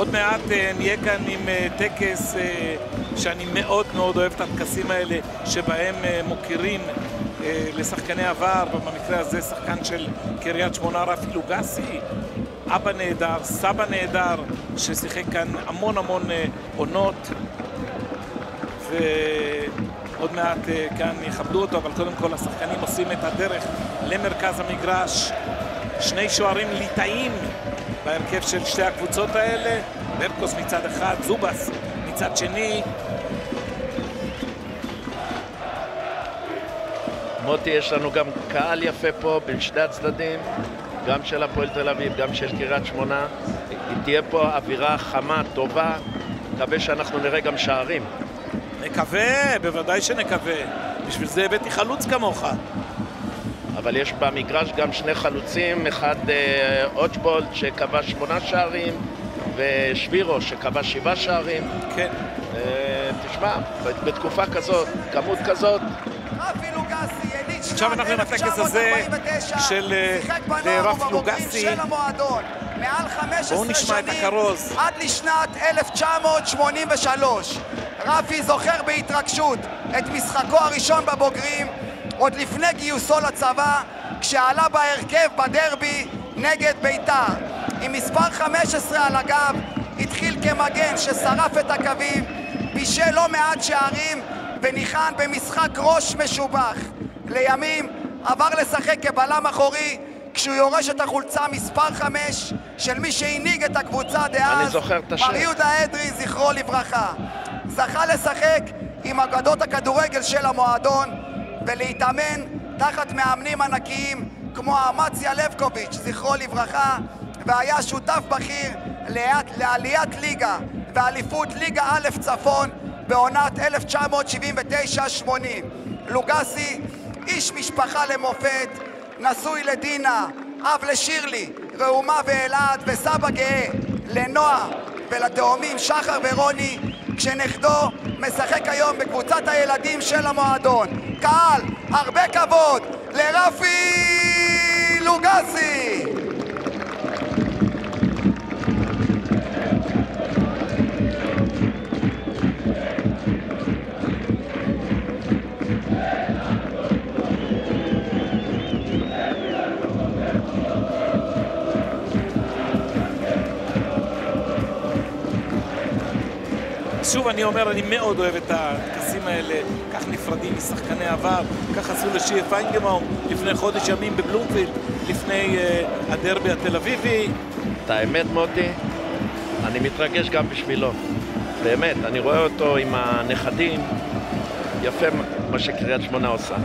עוד מעט נהיה כאן עם טקס שאני מאוד מאוד אוהב את הטקסים האלה שבהם מוכירים לשחקני עבר, במקרה הזה שחקן של קריית שמונה רפי לוגסי, אבא נהדר, סבא נהדר, ששיחק כאן המון עונות, ועוד מעט כאן יכבדו אותו, אבל קודם כל השחקנים עושים את הדרך למרכז המגרש. שני שוערים ליטאים בהרכב של שתי הקבוצות האלה, ברקוס מצד אחד, זובס מצד שני. מוטי, יש לנו גם קהל יפה פה בין שני הצדדים, גם של הפועל תל אביב, גם של קריית שמונה. תהיה פה אווירה חמה, טובה, מקווה שאנחנו נראה גם שערים. נקווה, בוודאי שנקווה, בשביל זה הבאתי חלוץ כמוך. אבל יש במגרש גם שני חלוצים, אחד אוצ'בולד שכבש 8 שערים ושבירו שכבש 7 שערים. כן. תשמע, בתקופה כזאת, כמות כזאת. עכשיו אנחנו עם הטקס הזה של רפי לוגסי. מעל 15 נשמע את הכרוז. עד לשנת 1983. רפי זוכר בהתרגשות את משחקו הראשון בבוגרים עוד לפני גיוסו לצבא, כשעלה בהרכב בדרבי נגד בית"ר. עם מספר 15 על הגב, התחיל כמגן ששרף את הקווים, בישל לא מעט שערים וניחן במשחק ראש משובח. לימים עבר לשחק כבלם אחורי, כשהוא יורש את החולצה מספר 5 של מי שהנהיג את הקבוצה דאז, מר יהודה אדרי, זכרו לברכה. זכה לשחק עם אגדות הכדורגל של המועדון ולהתאמן תחת מאמנים ענקיים כמו אמציה לבקוביץ', זכרו לברכה, והיה שותף בכיר לעליית ליגה ואליפות ליגה א' צפון בעונת 1979-80. לוגסי, איש משפחה למופת, נשוי לדינה, אב לשירלי, ראומה ואלעד, וסבא גאה לנועה ולתאומים שחר ורוני, כשנכדו משחק היום בקבוצת הילדים של המועדון. קהל, הרבה כבוד לרפי לוגסי. שוב אני אומר, אני מאוד אוהב את הטקסים האלה, כך נפרדים משחקני עבר, כך עשו לשיה פיינגמאו לפני חודש ימים בבלומפילד, לפני הדרבי התל אביבי. את האמת מוטי, אני מתרגש גם בשבילו, באמת, אני רואה אותו עם הנכדים, יפה מה שקריית שמונה עושה.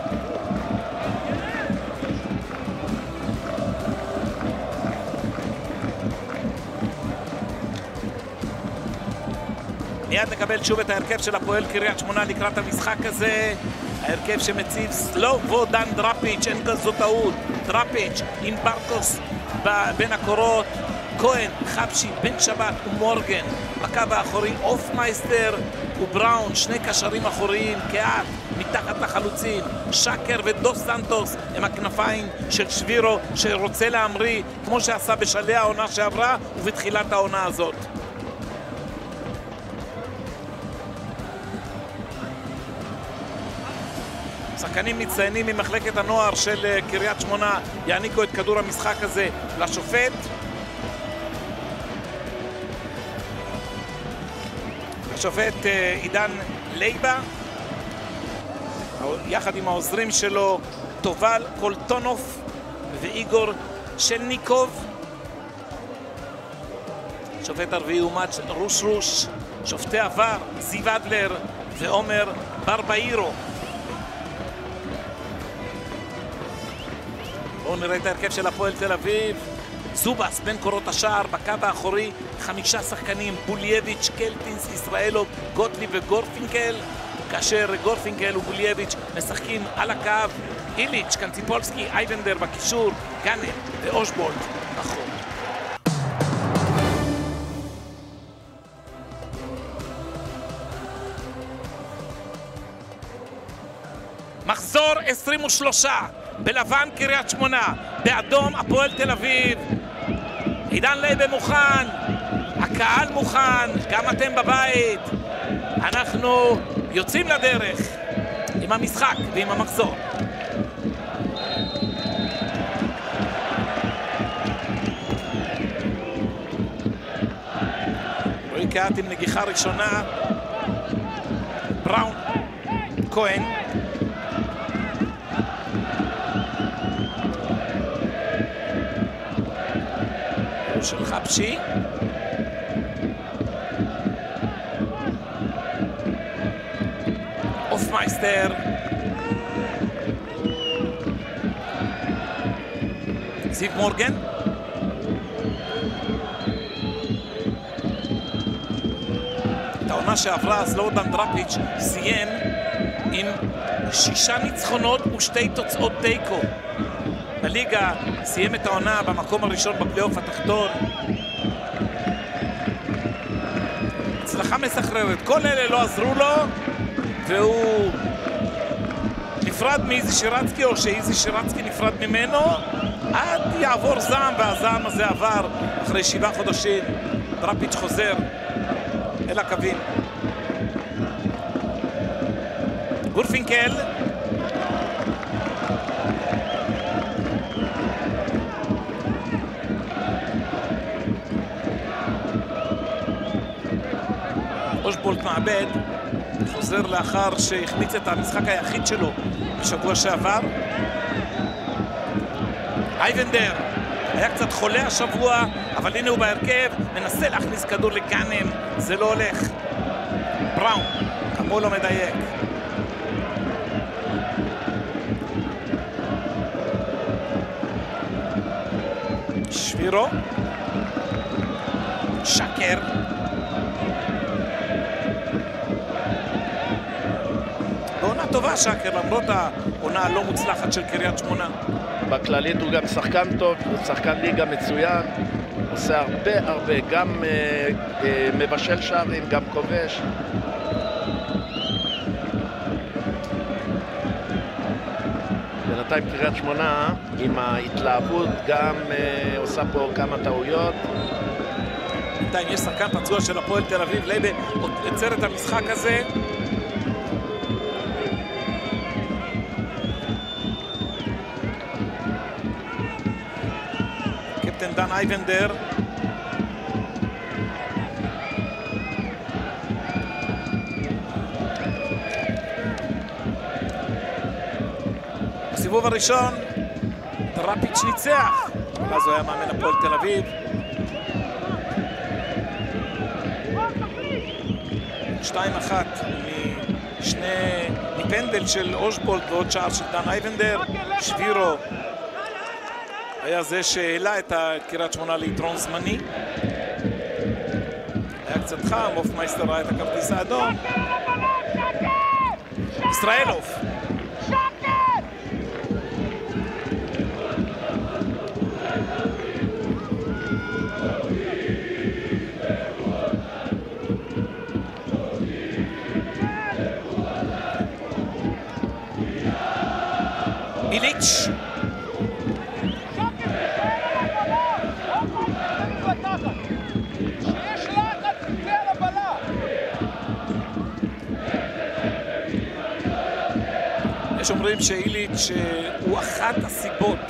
מיד נקבל שוב את ההרכב של הפועל קריית שמונה לקראת המשחק הזה. ההרכב שמציב סלובודן דראפיץ', אין כזו טעות, דראפיץ' עם ברקוס בין הקורות, כהן, חבשי, בן שבת ומורגן בקו האחורי, אופמייסטר ובראון, שני קשרים אחוריים, קהת מתחת לחלוצים, שקר ודוס סנטוס הם הכנפיים של שבירו שרוצה להמריא כמו שעשה בשלהי העונה שעברה ובתחילת העונה הזאת. שחקנים מצטיינים ממחלקת הנוער של קריית שמונה יעניקו את כדור המשחק הזה לשופט. השופט עידן לייבה, יחד עם העוזרים שלו טובל קולטונוף ואיגור שלניקוב. שופט הרביעי הוא מאץ' רוש, שופטי עבר זיו אדלר ועומר ברבאירו. בואו נראה את ההרכב של הפועל תל אביב. זובס בין קורות השער, בקו האחורי 5 שחקנים, בולייביץ', קלטינס, ישראלוב, גוטליב וגורפינקל, כאשר גורפינקל ובולייביץ' משחקים על הקו, איליץ', קנציפולסקי, אייבנדר בקישור, גאנט ואושבולט אחור. מחזור 23, בלבן קריית שמונה, באדום הפועל תל אביב. עידן לייבה מוכן, הקהל מוכן, גם אתם בבית. אנחנו יוצאים לדרך עם המשחק ועם המחזור. רועי קהת עם נגיחה ראשונה. בראון, כהן. של חפשי. אופמייסטר. זיו מורגן. את העונה שעברה סלובודן דראפיץ' סיים עם 6 ניצחונות ו2 תוצאות תיקו. בליגה סיים את העונה במקום הראשון בפלייאוף התחתון. הצלחה מסחררת. כל אלה לא עזרו לו, והוא נפרד מאיזי שירצקי, או שאיזי שירצקי נפרד ממנו, עד יעבור זעם, והזעם הזה עבר אחרי 7 חודשים. דראפיץ' חוזר אל הקווים. גורפינקל. אושבולט מעבד, חוזר לאחר שהחמיץ את המשחק היחיד שלו בשבוע שעבר. אייבנדר היה קצת חולה השבוע, אבל הנה הוא בהרכב, מנסה להכניס כדור לגאנם, זה לא הולך. בראון, כמו לא מדייק. שבירו. שקר. בעונה טובה שקר, למרות העונה הלא מוצלחת של קריית שמונה. בכללית הוא גם שחקן טוב, הוא שחקן ליגה מצוין, עושה הרבה, גם מבשל שערים, גם כובש. בינתיים קריית שמונה עם ההתלהבות גם עושה פה כמה טעויות. בינתיים יש שחקן פצוע של הפועל תל אביב, לייבה עצר את המשחק הזה. קפטן דן אייבנדר. בסיבוב הראשון דראפיץ' ניצח, אז הוא היה מאמן הפועל תל אביב. 2-1 מפנדל של אושבולט ועוד שער של דן אייבנדר. שבירו היה זה שהעלה את קריית שמונה ליתרון זמני. היה קצת חם, אופמייסטר ראה את הכרטיס האדום. ישראלוב. איליץ'. יש אומרים שאיליץ' הוא אחת הסיבות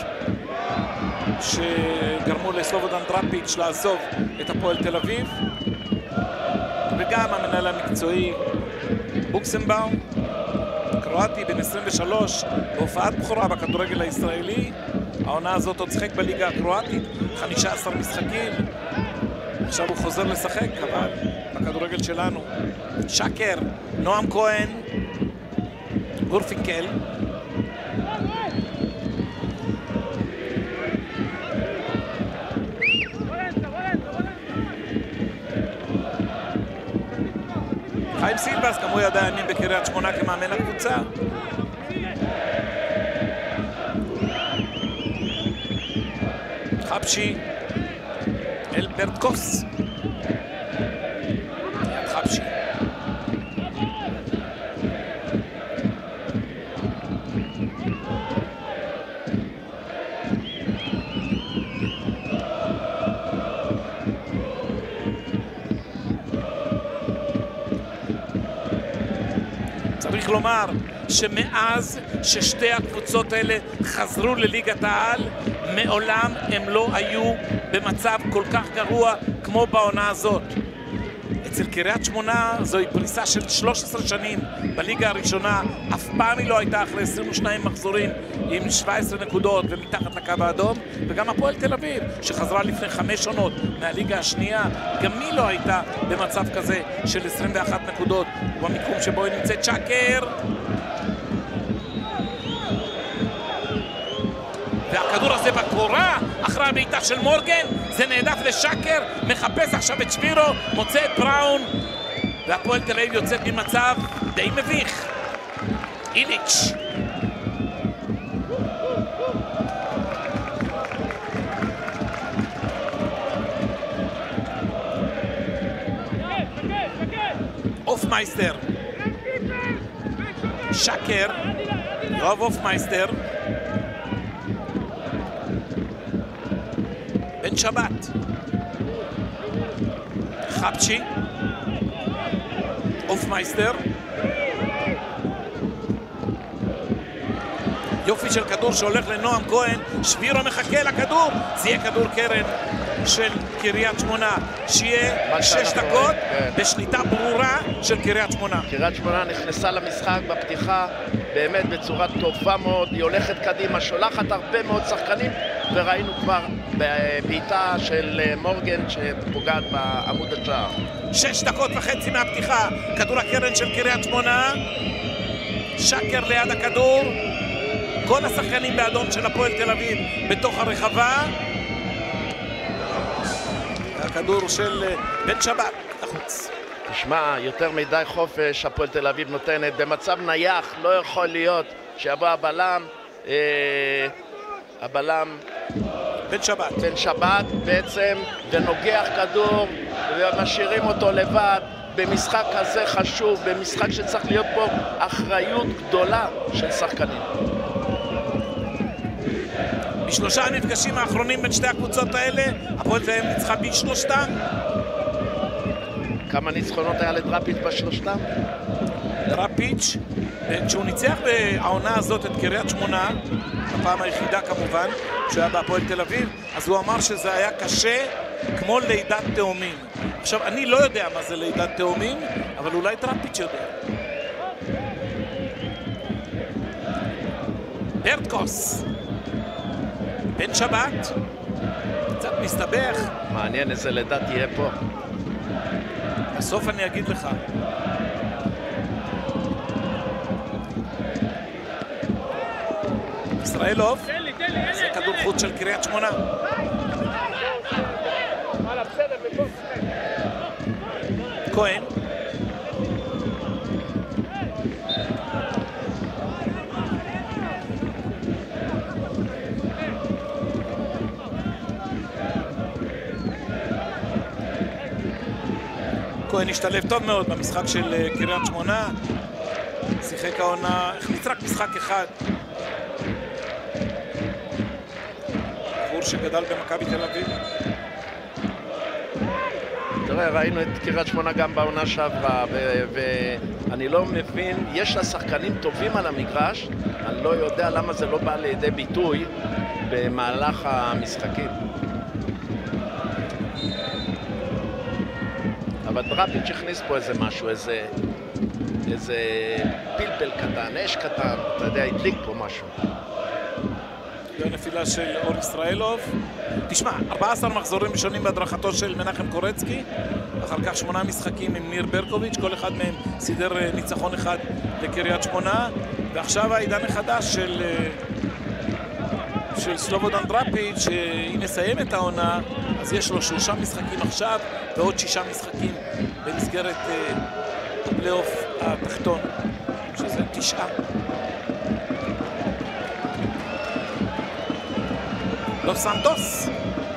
שגרמו לסלובודן דראפיץ' לעזוב את הפועל תל אביב, וגם המנהל המקצועי בוקסנבאום, קרואטי בן 23, בהופעת בכורה בכדורגל הישראלי. העונה הזאת עוד שחק בליגה הקרואטית 15 משחקים, עכשיו הוא חוזר לשחק אבל בכדורגל שלנו. שקר, נועם כהן, גורפינקל. חיים סילבס, גם הוא ידע ימים בקריית שמונה כמאמן הקבוצה. חפשי, אל ברטקוס. חפשי. צריך לומר שמאז ששתי הקבוצות האלה חזרו לליגת העל, מעולם הם לא היו במצב כל כך גרוע כמו בעונה הזאת. אצל קריית שמונה זוהי פריסה של 13 שנים בליגה הראשונה, אף פעם היא לא הייתה אחרי 22 מחזורים עם 17 נקודות ומתחת לקו האדום, וגם הפועל תל אביב שחזרה לפני 5 עונות מהליגה השנייה, גם היא לא הייתה במצב כזה של 21 נקודות, ובמיקום שבו היא נמצאת שקר. והכדור הזה בקורה אחרי הבעיטה של מורגן, זה נעדף לשקר, מחפש עכשיו את שבירו, מוצא את בראון, והפועל תל אביב יוצאת ממצב די מביך. איליץ' אופמייסטר, שקר, יואב אופמייסטר, בן שבת, חפצ'י, אופמייסטר, יופי של כדור שהולך לנועם כהן, שבירו מחכה לכדור, זה יהיה כדור קרן של קריית שמונה, שיהיה 6 דקות בשליטה ברורה של קריית שמונה. קריית שמונה נכנסה למשחק בפתיחה באמת בצורה טובה מאוד, היא הולכת קדימה, שולחת הרבה מאוד שחקנים, וראינו כבר בעיטה של מורגן שפוגעת בעמוד השער. 6 דקות וחצי מהפתיחה, כדור הקרן של קריית שמונה, שקר ליד הכדור, כל השחקנים באדום של הפועל תל אביב בתוך הרחבה, הכדור של בן שבת החוץ. תשמע, יותר מדי חופש הפועל תל אביב נותנת, במצב נייח לא יכול להיות שיבוא הבלם בן שבת בעצם ונוגח כדור ומשאירים אותו לבד במשחק כזה חשוב, במשחק שצריך להיות פה אחריות גדולה של שחקנים. בשלושה המפגשים האחרונים בין שתי הקבוצות האלה, הפועל תל אביב ניצחה בשלושתם. כמה ניצחונות היה לדראפיץ' בשלושתם? דראפיץ', כשהוא ניצח בעונה הזאת את קריית שמונה, הפעם היחידה כמובן, שהיה בהפועל תל אביב, אז הוא אמר שזה היה קשה כמו לידת תאומים. עכשיו, אני לא יודע מה זה לידת תאומים, אבל אולי דראפיץ' יודע. ברטקוס, בן שבת, קצת מסתבך. מעניין איזה לידה תהיה פה. בסוף אני אגיד לך. ישראלוב, זה כדור חוץ של קריית שמונה. כהן. כהן השתלב טוב מאוד במשחק של קריית שמונה, שיחק העונה, החמיץ רק משחק אחד. בחור שגדל במכבי תל אביב. תראה, ראינו את קריית שמונה גם בעונה שעברה, ואני לא מבין, יש לה שחקנים טובים על המגרש, אני לא יודע למה זה לא בא לידי ביטוי במהלך המשחקים. אבל דראפיץ' הכניס פה איזה משהו, איזה פלפל קטן, אש קטן, אתה יודע, הדליק פה משהו. הנפילה של אור ישראלוב. תשמע, 14 מחזורים ראשונים בהדרכתו של מנחם קורצקי, אחר כך 8 משחקים עם ניר ברקוביץ', כל אחד מהם סידר ניצחון אחד לקריית שמונה, ועכשיו העידן החדש של סלובודן דראפיץ', שאם נסיים את העונה, אז יש לו 3 משחקים עכשיו ועוד 6 משחקים במסגרת הפלייאוף התחתון, שזה 9. דוס סנטוס,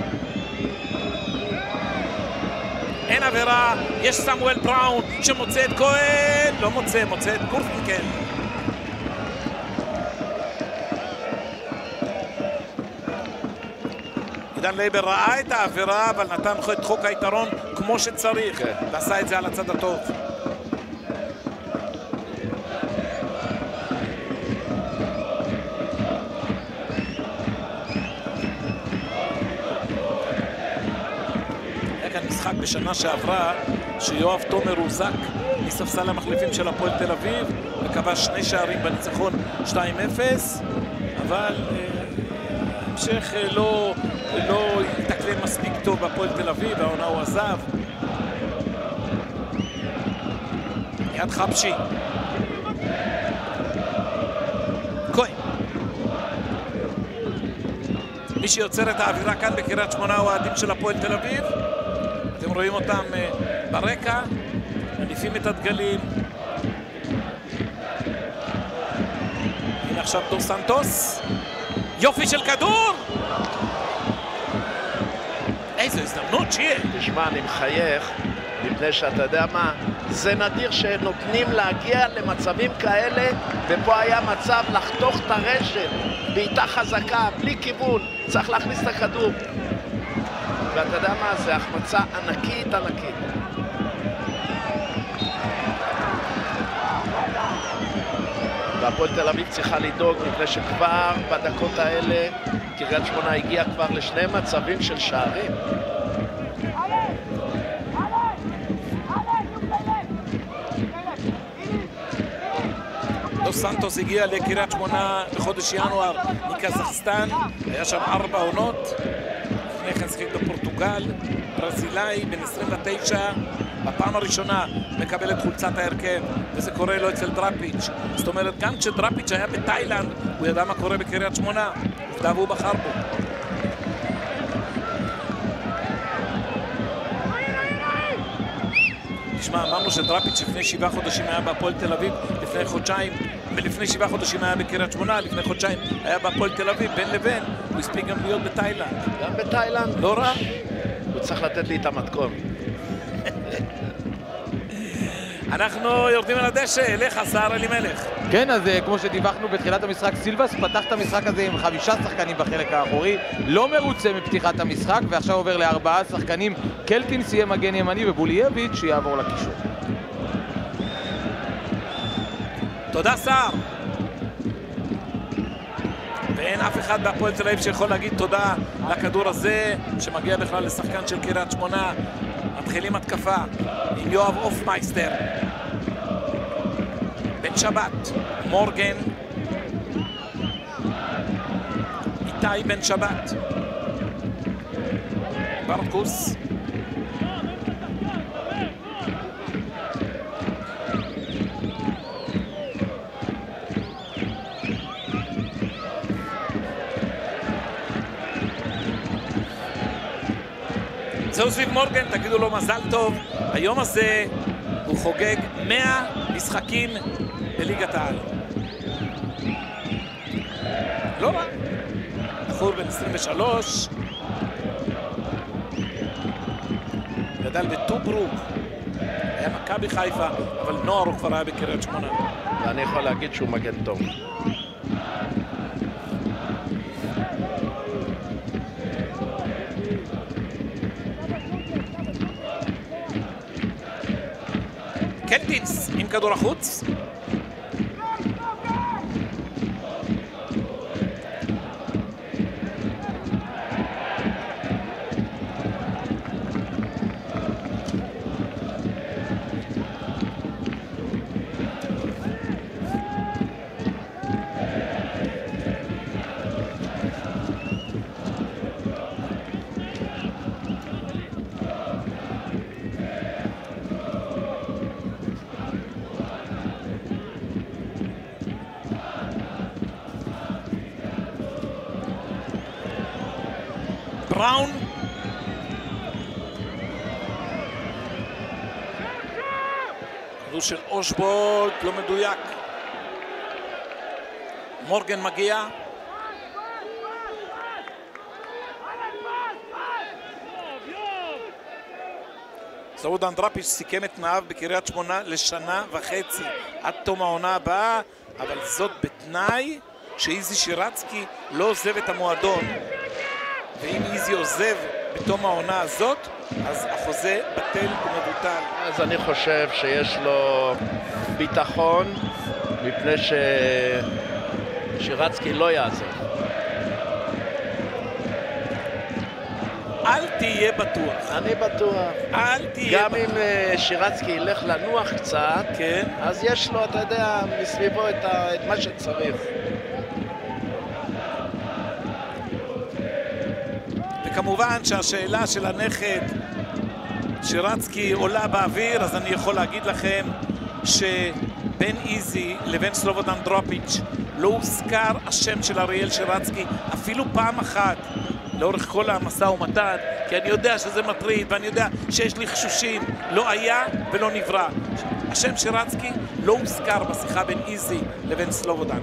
אין עבירה, יש סמואל בראון שמוצא את כהן, לא מוצא, מוצא את גורפינקל. עידן לייבר ראה את העבירה, אבל נתן את חוק היתרון כמו שצריך, ועשה את זה על הצד הטוב. בשנה שעברה שיואב תומר הוזק מספסל המחליפים של הפועל תל אביב וכבש 2 שערים בניצחון 2-0, אבל המשך לא התקדם מספיק טוב בפועל תל אביב, העונה הוא עזב. יד חבשי, כהן. מי שיוצר את האווירה כאן בקריית שמונה הוא האוהדים של הפועל תל אביב. אתם רואים אותם ברקע, מניפים את הדגלים. הנה עכשיו דור סנטוס, יופי של כדור, איזו הזדמנות שיהיה. תשמע, אני מחייך מפני שאתה יודע מה, זה נדיר שנותנים להגיע למצבים כאלה, ופה היה מצב לחתוך את הרשת בעיטה חזקה, בלי כיוון, צריך להכניס את הכדור, ואתה יודע מה, זה החמצה ענקית. והפועל תל אביב צריכה לדאוג מפני שכבר בדקות האלה קריית שמונה הגיעה כבר לשני מצבים של שערים. דוס סנטוס הגיע לקריית שמונה בחודש ינואר מקזחסטן, היה שם 4 עונות, לפני כן שיחק בפורטוגל, ברזילאי, בן 29, בפעם הראשונה מקבל את חולצת ההרכב, וזה קורה לו אצל דראפיץ'. זאת אומרת, גם כשדראפיץ' היה בתאילנד, הוא ידע מה קורה בקריית שמונה, עובדה והוא בחר בו. תשמע, אמרנו שדראפיץ' לפני 7 חודשים היה בהפועל תל אביב, לפני חודשיים, ולפני 7 חודשים היה בקריית שמונה, לפני חודשיים היה בהפועל תל אביב, בין לבין, הוא הספיק גם להיות בתאילנד. גם בתאילנד? לא רע. הוא צריך לתת לי את המתכון. אנחנו יורדים על הדשא, אליך סער אלימלך. כן, אז כמו שדיווחנו בתחילת המשחק, סילבס פתח את המשחק הזה עם 5 שחקנים בחלק האחורי, לא מרוצה מפתיחת המשחק, ועכשיו עובר ל4 שחקנים. קלטינס יהיה מגן ימני ובולייביץ' שיעבור לקישור. תודה סער. ואין אף אחד בהפועל תל אביב שיכול להגיד תודה לכדור הזה שמגיע בכלל לשחקן של קריית שמונה. מתחילים התקפה עם יואב אופמייסטר, בן שבת, מורגן, איתי בן שבת, ברקוס, זהו סביב מורגן, תגידו לו מזל טוב. היום הזה הוא חוגג 100 משחקים בליגת העל. לא רע. בחור בן 23, גדל בטוברוק, היה מכבי חיפה, אבל נוער הוא כבר היה בקריית שמונה. ואני יכול להגיד שהוא מגן טוב. קלטינס עם כדור החוץ. בראון, כדור של אושבולט, לא מדויק. מורגן מגיע, סעודן דראפיץ' סיכם את תנאיו בקריית שמונה לשנה וחצי עד תום העונה הבאה, אבל זאת בתנאי שאיזי שירצקי לא עוזב את המועדון. ואם איזי עוזב בתום העונה הזאת, אז החוזה בטל ומבוטל. אז אני חושב שיש לו ביטחון, מפני ששירצקי לא יעזוב. אל תהיה בטוח. אני בטוח. אל תהיה גם אם שירצקי ילך לנוח קצת, כן. אז יש לו, אתה יודע, מסביבו את מה שצריך. וכמובן שהשאלה של הנכד שירצקי עולה באוויר, אז אני יכול להגיד לכם שבין איזי לבין סלובודן דראפיץ' לא הוזכר השם של אריאל שירצקי אפילו פעם אחת לאורך כל המשא ומתן, כי אני יודע שזה מטריד ואני יודע שיש לי חשושים. לא היה ולא נברא. השם שירצקי לא הוזכר בשיחה בין איזי לבין סלובודן.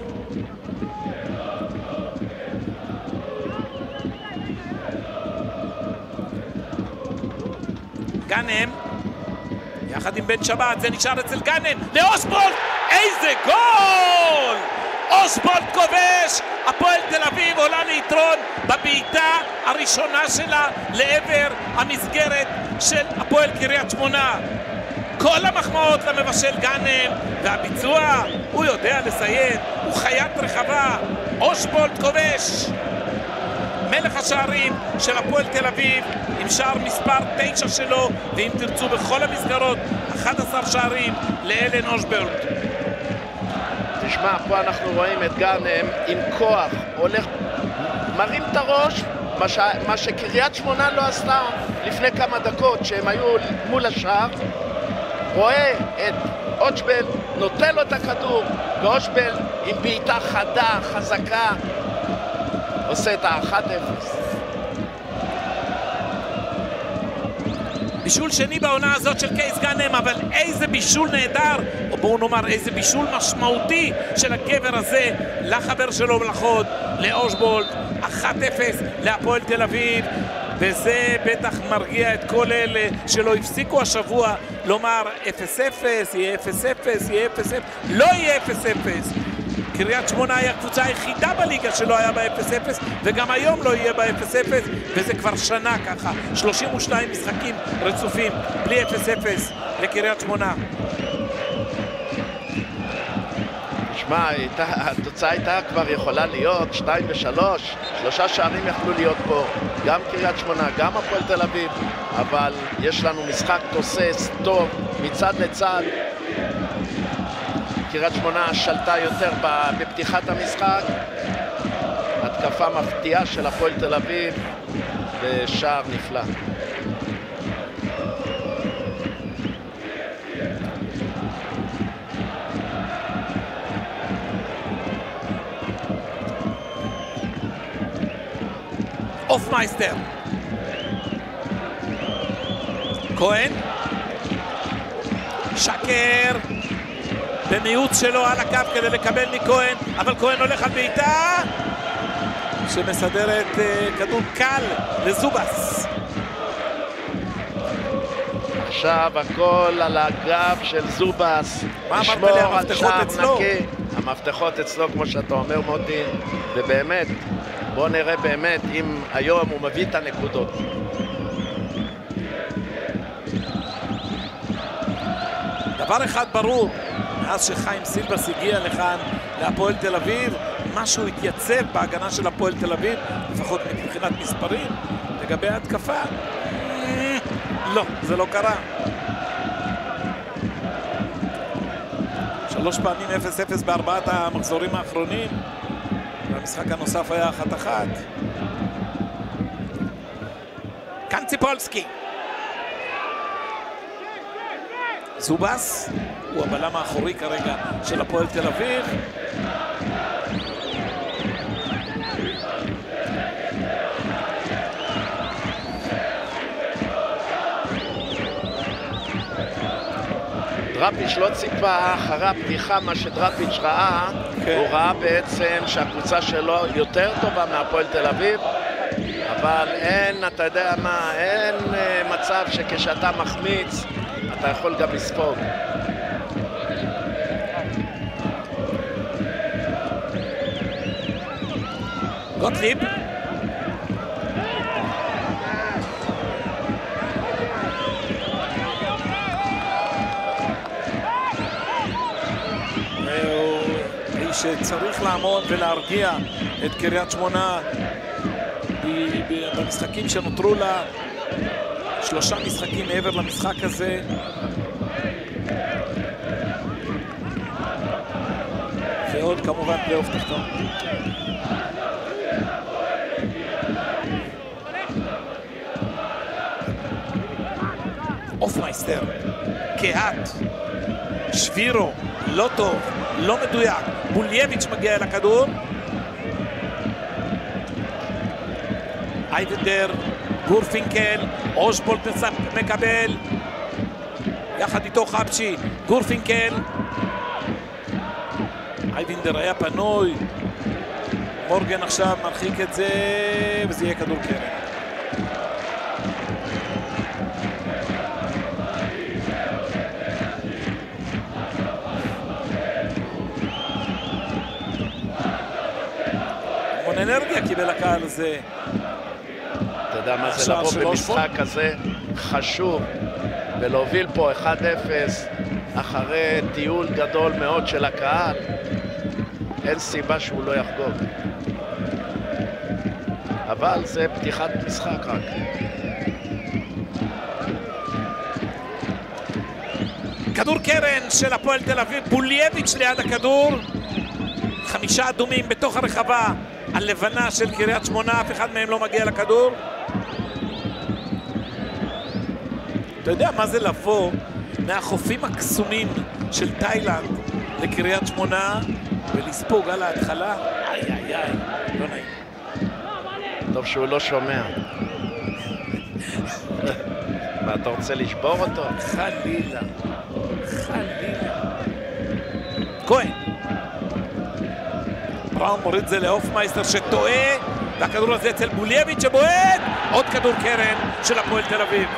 גאנם יחד עם בן שבת, זה נשאר אצל גאנם לאושבולט, איזה גול! אושבולט כובש, הפועל תל אביב עולה ליתרון בבעיטה הראשונה שלה לעבר המסגרת של הפועל קריית שמונה. כל המחמאות למבשל גאנם, והביצוע, הוא יודע לסיים, הוא חיית רחבה. אושבולט כובש, מלך השערים של הפועל תל אביב, עם שער מספר 9 שלו, ואם תרצו בכל המסגרות 11 שערים לאלן אושבולט. תשמע, פה אנחנו רואים את גאנם עם כוח, הולך, מרים את הראש, מה שקריית שמונה לא עשתה לפני כמה דקות שהם היו מול השער. רואה את אושבולט, נותן לו את הכדור, ואושבולט עם בעיטה חדה, חזקה, עושה את ה-1-0. בישול שני בעונה הזאת של קייס גאנם, אבל איזה בישול נהדר, או בואו נאמר איזה בישול משמעותי של הגבר הזה לחבר שלו לחוד, לאושבולט. 1-0 להפועל תל אביב, וזה בטח מרגיע את כל אלה שלא הפסיקו השבוע לומר 0-0, יהיה 0-0, יהיה 0-0, לא יהיה 0-0. קריית שמונה היא הקבוצה היחידה בליגה שלא היה ב-0-0, וגם היום לא יהיה ב-0-0, וזה כבר שנה ככה. 32 משחקים רצופים בלי 0-0 לקריית שמונה. תשמע, התוצאה הייתה כבר יכולה להיות 2-3, 3 שערים יכלו להיות פה, גם קריית שמונה, גם הפועל תל אביב, אבל יש לנו משחק תוסס, טוב, מצד לצד. קריית שמונה שלטה יותר בפתיחת המשחק, התקפה מפתיעה של הפועל תל אביב ושער נפלא. אופמייסטר, כהן, שקר במיעוט שלו על הקו כדי לקבל מכהן, אבל כהן הולך על בעיטה שמסדרת כדור קל לזובס. עכשיו הכל על הגב של זובס, לשמור על שער נקי. המפתחות אצלו כמו שאתה אומר מוטי, ובאמת בוא נראה באמת אם היום הוא מביא את הנקודות. דבר אחד ברור, מאז שחיים סילבס הגיע לכאן להפועל תל אביב, משהו התייצב בהגנה של הפועל תל אביב, לפחות מבחינת מספרים. לגבי ההתקפה, לא, זה לא קרה. 3 פעמים 0-0 בארבעת המחזורים האחרונים, והמשחק הנוסף היה 1-1. כאן ציפולסקי. זובס הוא הבלם האחורי כרגע של הפועל תל אביב. דראפיץ' לא ציפה אחרי הפתיחה מה שדראפיץ' ראה, הוא ראה בעצם שהקבוצה שלו יותר טובה מהפועל תל אביב, אבל אין, אתה יודע מה, אין מצב שכשאתה מחמיץ אתה יכול גם לספוג. גוטליב, שצריך לעמוד ולהרגיע את קריית שמונה במשחקים שנותרו לה, 3 משחקים מעבר למשחק הזה. ועוד כמובן פלייאוף תחתון. אופמייסטר, קהת, שבירו, לא טוב, לא מדויק. בולייביץ' מגיע אל הכדור. אייבנדר, גורפינקל, אושבולט מקבל. יחד איתו חבשי, גורפינקל. אייבנדר היה פנוי. מורגן עכשיו מרחיק את זה, וזה יהיה כדור קרן. המון אנרגיה קיבל הקהל הזה. אתה יודע מה זה לבוא במשחק כזה חשוב ולהוביל פה 1-0 אחרי טיול גדול מאוד של הקהל. אין סיבה שהוא לא יחגוג. אבל זה פתיחת משחק רק. כדור קרן של הפועל תל אביב, בולייביץ' ליד הכדור. 5 אדומים בתוך הרחבה הלבנה של קריית שמונה, אף אחד מהם לא מגיע לכדור. אתה יודע מה זה לבוא מהחופים הקסומים של תאילנד לקריית שמונה ולספוג על ההתחלה? איי איי איי, לא נעים. טוב שהוא לא שומע. מה, אתה רוצה לשבור אותו? חלילה, חלילה. כהן. בראון מוריד זה לאופמייסטר שטועה, והכדור הזה אצל בולייביץ' שבועט. עוד כדור קרן של הפועל תל אביב.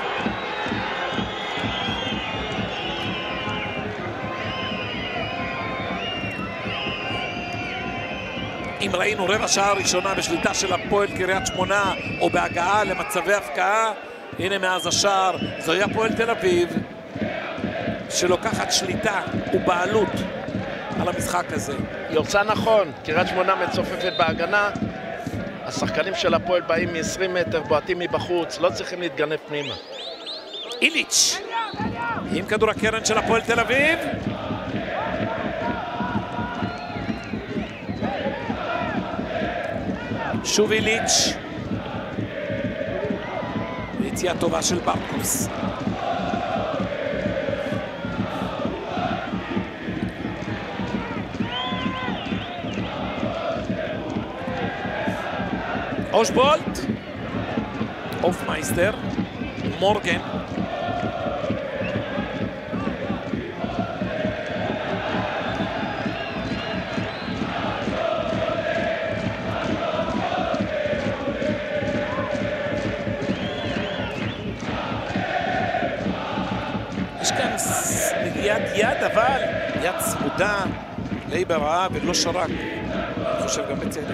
אם ראינו רבע שעה ראשונה בשליטה של הפועל קריית שמונה או בהגעה למצבי הפקעה, הנה מאז השער זוהי הפועל תל אביב שלוקחת שליטה ובעלות על המשחק הזה. יוצא נכון, קריית שמונה מצופפת בהגנה, השחקנים של הפועל באים מ-20 מטר, בועטים מבחוץ, לא צריכים להתגנב פנימה. איליץ' עם כדור הקרן של הפועל תל אביב. שוב איליץ'. ויציאה טובה של ברקוס. אושבולט, אופמייסטר, מורגן. יש כאן נגיעת יד, אבל יד צמודה, לייבר רעה ולא שרק. אני חושב גם בצדק.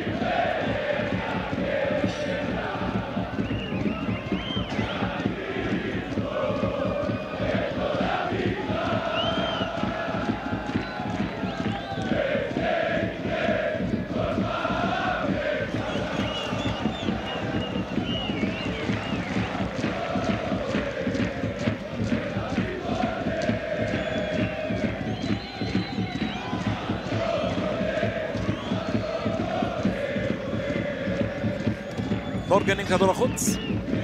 מורגן עם כדור החוץ.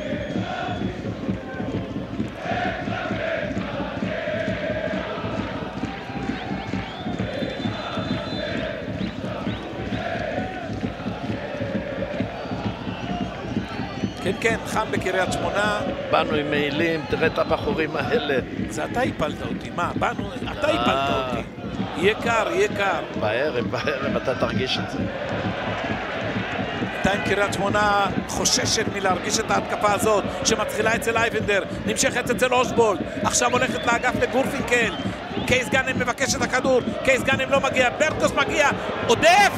כן, כן, חם בקריית שמונה. באנו עם מעילים, תראה את הבחורים האלה. זה אתה הפלת אותי, מה? באנו, אתה הפלת אותי. יהיה קר, יהיה קר. בערב אתה תרגיש את זה. בינתיים קריית שמונה חוששת מלהרגיש את ההתקפה הזאת שמתחילה אצל אייבנדר, נמשכת אצל אושבולט, עכשיו הולכת לאגף לגורפינקל. קייס גאנם מבקש את הכדור, קייס גאנם לא מגיע, ברקוס מגיע, עודף,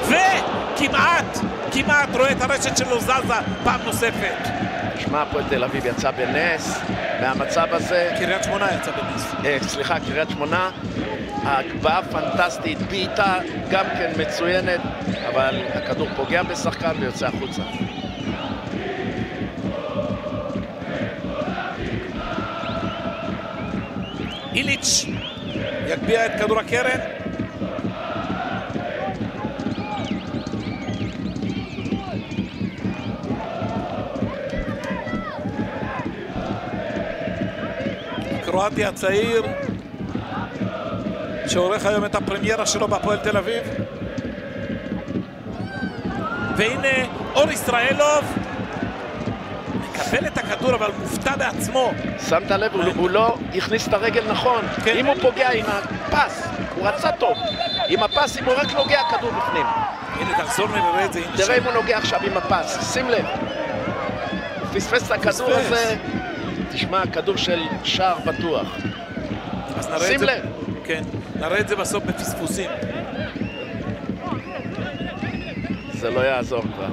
וכמעט רואה את הרשת שלו זזה פעם נוספת. תשמע, הפועל תל אביב יצא בנס מהמצב הזה. קריית שמונה יצא בנס. סליחה, קריית שמונה. ההגבהה פנטסטית, בעיטה גם כן מצוינת, אבל הכדור פוגע בשחקן ויוצא החוצה. איליץ' יגביה את כדור הקרן. קרואטי הצעיר שעורך היום את הפרמיירה שלו בהפועל תל אביב. והנה אור ישראלוב מקבל את הכדור אבל מופתע בעצמו. שמת לב, הוא לא הכניס את הרגל נכון. כן. אם הוא פוגע עם הפס, הוא רצה טוב. עם הפס, אם הוא רק נוגע כדור בפנים. הנה תחזור ונראה את זה. תראה אם הוא נוגע עכשיו עם הפס, שים לב. הוא פספס את הכדור הזה. תשמע, כדור של שער בטוח. אז נראה שים את זה, לב. כן, נראה את זה בסוף בפספוסים. זה לא יעזור כבר.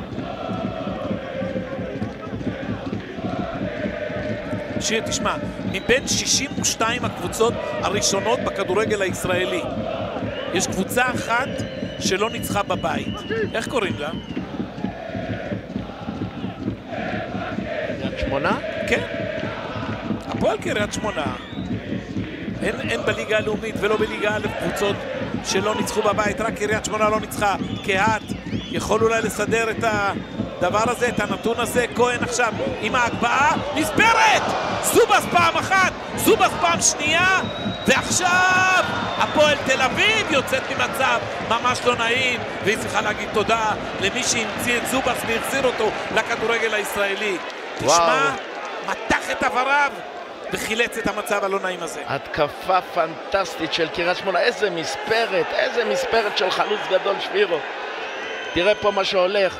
שיר, תשמע, מבין 62 הקבוצות הראשונות בכדורגל הישראלי, יש קבוצה אחת שלא ניצחה בבית. איך קוראים לה? קריית שמונה? כן. הפועל קריית שמונה. אין בליגה הלאומית ולא בליגה א' קבוצות שלא ניצחו בבית, רק קריית שמונה לא ניצחה. קהת יכול אולי לסדר את הדבר הזה, את הנתון הזה. כהן עכשיו עם ההגבהה, נספרת! זובס פעם אחת, זובס פעם שנייה, ועכשיו הפועל תל אביב יוצאת ממצב ממש לא נעים, והיא צריכה להגיד תודה למי שהמציא את זובס והחזיר אותו לכדורגל הישראלי. תשמע, מתח את עבריו וחילץ את המצב הלא נעים הזה. התקפה פנטסטית של קריית שמונה, איזה מספרת של חלוץ גדול שבירו. תראה פה מה שהולך.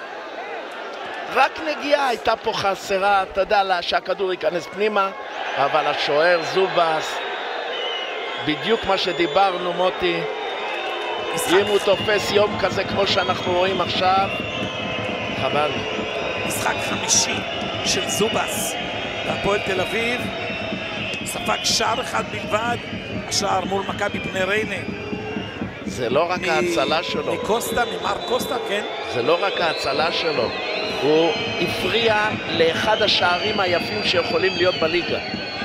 רק נגיעה הייתה פה חסרה, אתה יודע, שהכדור ייכנס פנימה, אבל השוער זובס, בדיוק מה שדיברנו מוטי, אם הוא תופס יום כזה כמו שאנחנו רואים עכשיו, חבל. משחק חמישי של זובס בהפועל תל אביב, ספג שער אחד בלבד, השער מול מכבי בני ריינה. זה לא רק ההצלה שלו. ממר קוסטה, כן? זה לא רק ההצלה שלו. הוא הפריע לאחד השערים היפים שיכולים להיות בליגה.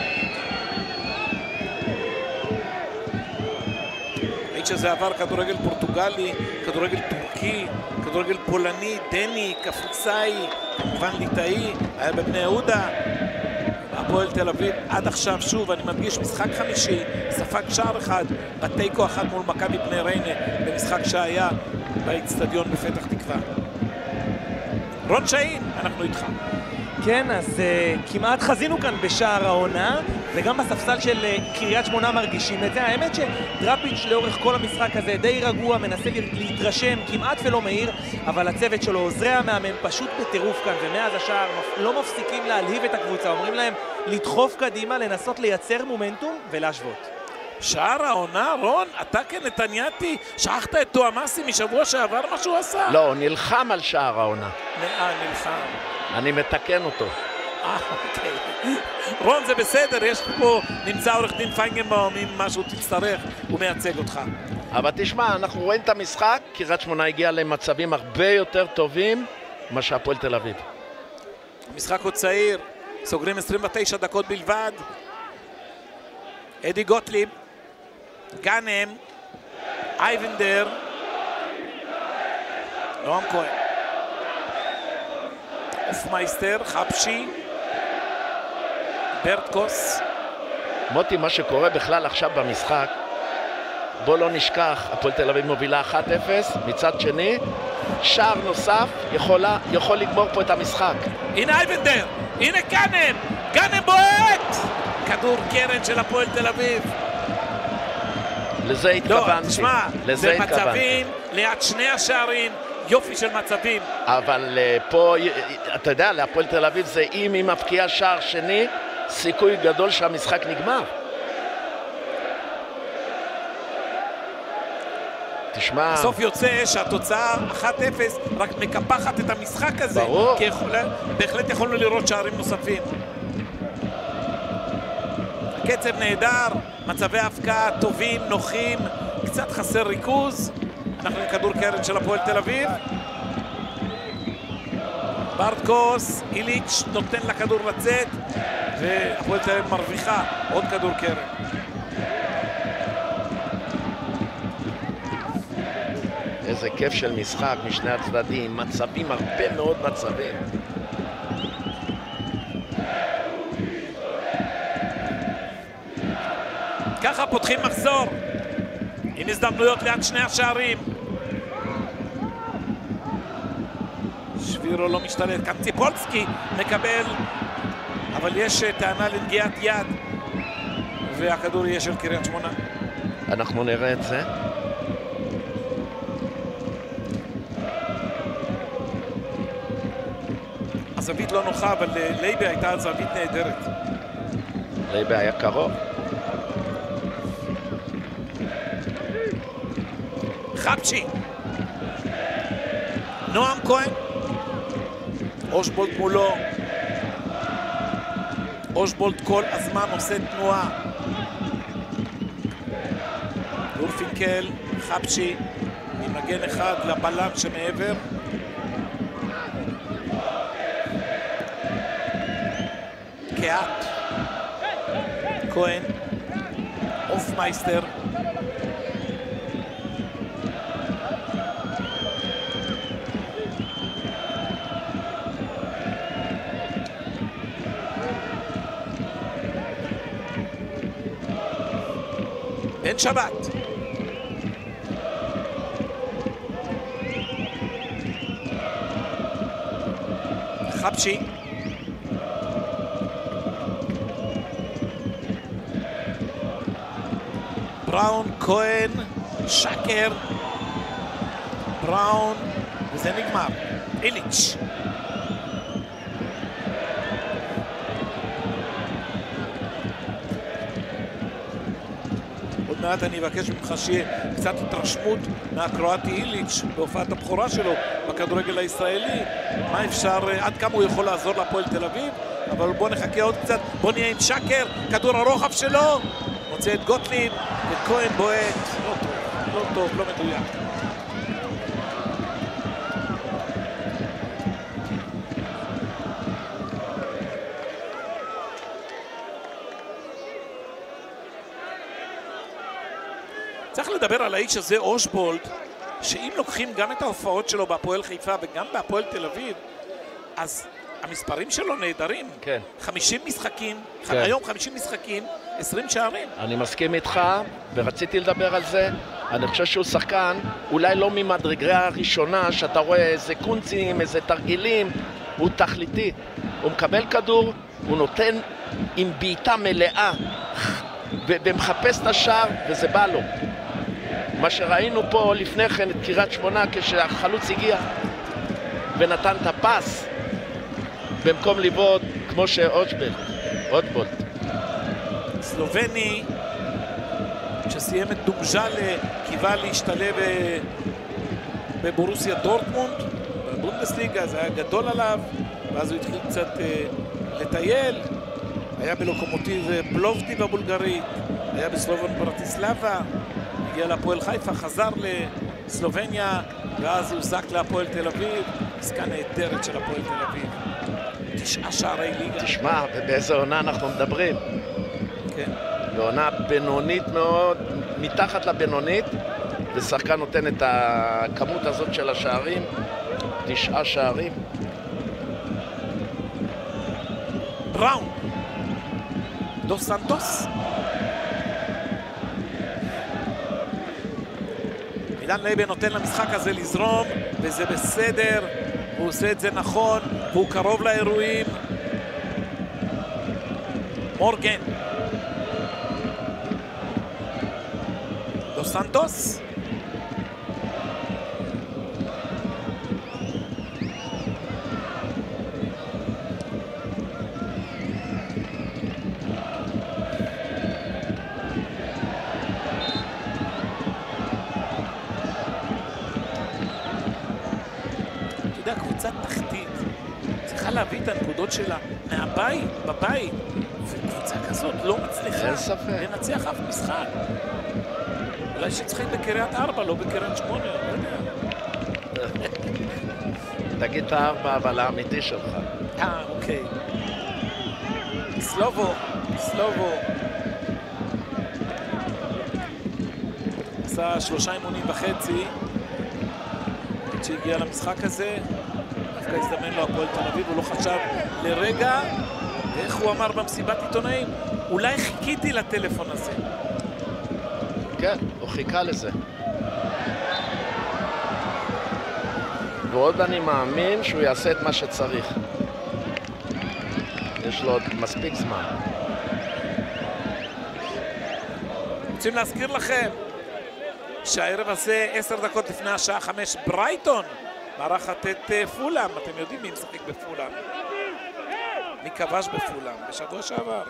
ראית שזה עבר כדורגל פורטוגלי, כדורגל טורקי, כדורגל פולני, דני, קפריסאי, כמובן ליטאי, היה בבני יהודה. הפועל תל אביב עד עכשיו, שוב, אני מדגיש, משחק חמישי, ספג שער אחד, בתיקו אחד מול מכבי בני ריינה, במשחק שהיה באצטדיון בפתח תקווה. רון שאין, אנחנו איתך. כן, אז כמעט חזינו כאן בשער העונה, וגם בספסל של קריית שמונה מרגישים את זה. האמת שדראפיץ' לאורך כל המשחק הזה די רגוע, מנסה להתרשם, כמעט ולא מהיר, אבל הצוות שלו, עוזרי המאמן, פשוט בטירוף כאן, ומאז השער לא מפסיקים להלהיב את הקבוצה, אומרים להם לדחוף קדימה, לנסות לייצר מומנטום ולהשוות. שער העונה, רון, אתה כנתניאתי, שכחת את תואמאסי משבוע שעבר מה שהוא עשה? לא, הוא נלחם על שער העונה. נלחם. אני מתקן אותו. אוקיי. רון, זה בסדר, יש פה, נמצא עורך דין פיינגנבאום, אם משהו תצטרך, הוא מייצג אותך. אבל תשמע, אנחנו רואים את המשחק, קריית שמונה הגיעה למצבים הרבה יותר טובים ממה שהפועל תל אביב. המשחק הוא צעיר, סוגרים 29 דקות בלבד. אדי גוטליב, גאנם, אייבנדר, נועם כהן, אופמייסטר, חפשי, ברטקוס. מוטי, מה שקורה בכלל עכשיו במשחק, בוא לא נשכח, הפועל תל אביב מובילה 1-0, מצד שני, שער נוסף יכול לגמור פה את המשחק. הנה אייבנדר, הנה גאנם, גאנם בועט! כדור קרן של הפועל תל אביב. לזה התכוונתי. לא, תשמע, זה מצבים ליד שני השערים, יופי של מצבים. אבל פה, אתה יודע, להפועל תל אביב זה אם היא מפקיעה שער שני, סיכוי גדול שהמשחק נגמר. תשמע... בסוף יוצא שהתוצאה 1-0 רק מקפחת את המשחק הזה. ברור. כי בהחלט יכולנו לראות שערים נוספים. הקצב נהדר, מצבי ההפקעה טובים, נוחים, קצת חסר ריכוז. אנחנו עם כדור קרן של הפועל תל אביב. ברטקוס, איליץ' נותן לכדור לצאת, והפועל תל אביב מרוויחה עוד כדור קרן. איזה כיף של משחק משני הצדדים, מצבים, הרבה מאוד מצבים. ככה פותחים מחזור עם הזדמנויות ליד שני השערים. שבירו לא משתלט, כאן ציפולסקי מקבל, אבל יש טענה לנגיעת יד והכדור יהיה של קריית שמונה. אנחנו נראה את זה. הזווית לא נוחה, אבל לייבה הייתה זווית נהדרת. לייבה היה קרוב. חפצ'י, נועם כהן, אושבולט מולו. אושבולט כל הזמן עושה תנועה. דורפינקל, חפצ'י, ממגן אחד לבלם שמעבר. קהת, כהן, אופמייסטר. בן שבת. חפשי. בראון, כהן, שקר. בראון, וזה נגמר. איליץ'. עוד מעט אני אבקש ממך שיהיה קצת התרשמות מהקרואטי איליץ' בהופעת הבכורה שלו בכדורגל הישראלי. מה אפשר, עד כמה הוא יכול לעזור להפועל תל אביב, אבל בוא נחכה עוד קצת. בוא נהיה עם שקר, כדור הרוחב שלו, מוצא את גוטליב וכהן בועט. לא טוב, לא טוב, לא מדויק. צריך לדבר על האיש הזה, אושבולט, שאם לוקחים גם את ההופעות שלו בהפועל חיפה וגם בהפועל תל אביב, אז המספרים שלו נהדרים. כן. 50 משחקים, כן. היום 50 משחקים, 20 שערים. אני מסכים איתך, ורציתי לדבר על זה. אני חושב שהוא שחקן, אולי לא ממדרגה הראשונה, שאתה רואה איזה קונצים, איזה תרגילים, הוא תכליתי. הוא מקבל כדור, הוא נותן עם בעיטה מלאה, ומחפש את השער, וזה בא לו. מה שראינו פה לפני כן את קריית שמונה, כשהחלוץ הגיע ונתן את הפס במקום לבעוט כמו שאושבולט. סלובני שסיים את דומז'אלה, קיווה להשתלב בבורוסיה דורטמונד בבונדסליגה, זה היה גדול עליו, ואז הוא התחיל קצת לטייל. היה בלוקומוטיב פלובדיב הבולגרית, היה בסלובן ברטיסלבה, הגיע להפועל חיפה, חזר לסלובניה, ואז הוא זק להפועל תל אביב. עסקה נהדרת של הפועל תל אביב. 9 שערי ליגה. תשמע, ובאיזה עונה אנחנו מדברים? כן. בעונה בינונית מאוד, מתחת לבינונית, ושחקן נותן את הכמות הזאת של השערים, 9 שערים. בראון. דוס סנטוס. עידן לייבה נותן למשחק הזה לזרום, וזה בסדר, הוא עושה את זה נכון, והוא קרוב לאירועים. מורגן. דוס סנטוס. קבוצת תחתית צריכה להביא את הנקודות שלה מהבית, בבית, וקבוצה כזאת לא מצליחה לנצח אף משחק. אולי שצריכים בקריית 4, לא בקריית 8, לא יודע. תגיד את 4, אבל האמיתי שלך. אוקיי. סלובו. עשה 3.5 אימונים, עד שהגיע למשחק הזה, דווקא הזדמן לו הפועל תל אביב, הוא לא חשב לרגע, ואיך הוא אמר במסיבת עיתונאים, אולי חיכיתי לטלפון הזה. כן, הוא חיכה לזה. ועוד אני מאמין שהוא יעשה את מה שצריך. יש לו עוד מספיק זמן. רוצים להזכיר לכם שהערב הזה 10 דקות לפני השעה 5 ברייטון מארחת את פולאם. אתם יודעים מי משחק בפולאם, מי כבש בפולאם בשבוע שעבר.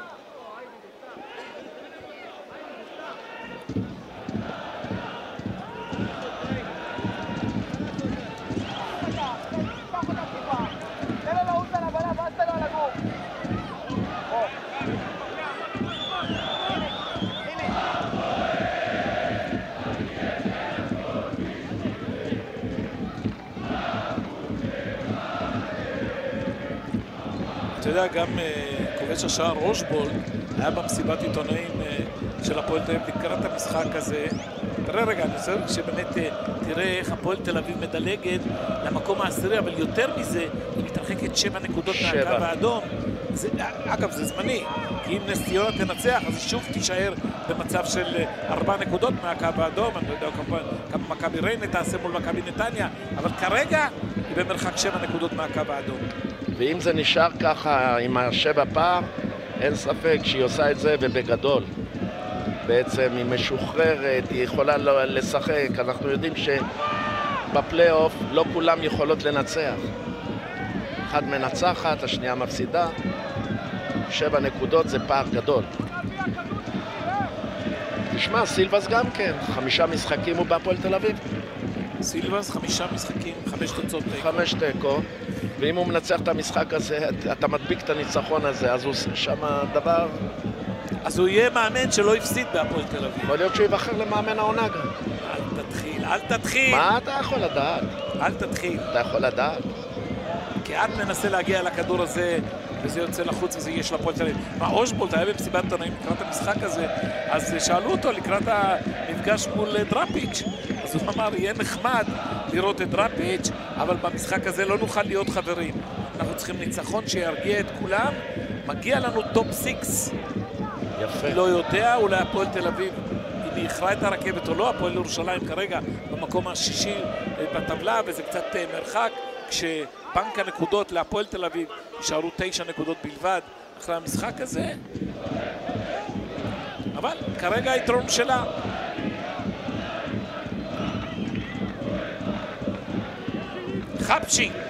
אתה יודע, גם כובש השער רושבולד היה במסיבת עיתונאים של הפועל תל אביב לקראת המשחק הזה. תראה רגע, אני חושב שבאמת תראה איך הפועל תל אביב מדלגת למקום העשירי, אבל יותר מזה היא מתרחקת 7 נקודות מהקו האדום. אגב, זה זמני, כי אם נס ציונה תנצח אז היא שוב תישאר במצב של 4 נקודות מהקו האדום. אני לא יודע כמה מכבי ריינה תעשה מול מכבי נתניה, אבל כרגע היא במרחק 7 נקודות מהקו האדום. ואם זה נשאר ככה עם ה7 פער, אין ספק שהיא עושה את זה ובגדול. בעצם היא משוחררת, היא יכולה לשחק. אנחנו יודעים שבפלייאוף לא כולם יכולות לנצח. אחד מנצחת, השנייה מפסידה. 7 נקודות זה פער גדול. תשמע, סילבס גם כן, 5 משחקים הוא בהפועל תל אביב. סילבס 5 משחקים, 5 תוצאות תיקו. 5 תיקו. ואם הוא מנצח את המשחק הזה, אתה מדביק את הניצחון הזה, אז הוא שם דבר... אז הוא יהיה מאמן שלא הפסיד בהפועל תל אביב. יכול להיות שהוא יבחר למאמן העונה גם. אל תתחיל. מה אתה יכול לדעת? אל תתחיל. אתה יכול לדעת. כי את מנסה להגיע לכדור הזה, וזה יוצא לחוץ וזה יש לפועל תל אביב. מה, רושבולד היה במסיבת עיתונאים לקראת המשחק הזה, אז שאלו אותו לקראת המפגש מול דראפיץ'. אז הוא אמר, יהיה נחמד לראות את דראפיץ', אבל במשחק הזה לא נוכל להיות חברים. אנחנו צריכים ניצחון שירגיע את כולם. מגיע לנו טופ 6. יפה. לא יודע, אולי הפועל תל אביב, אם היא הכרעה את הרכבת או לא, הפועל ירושלים כרגע במקום השישי בטבלה, וזה קצת מרחק, כשבנק הנקודות להפועל תל אביב יישארו 9 נקודות בלבד אחרי המשחק הזה. אבל כרגע היתרון שלה. חבשי.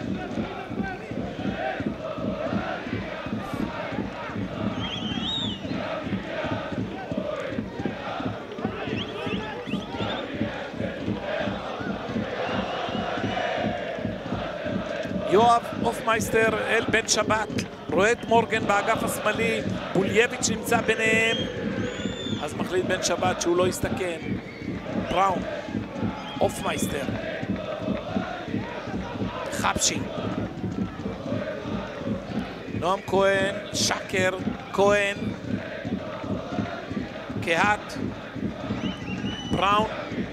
יואב אופמייסטר אל בן שבת, רואה את מורגן באגף השמאלי, בולייביץ' נמצא ביניהם, אז מחליט בן שבת שהוא לא יסתכן. בראון, אופמייסטר, חבשי, נועם כהן, שקר, כהן, קהת, בראון,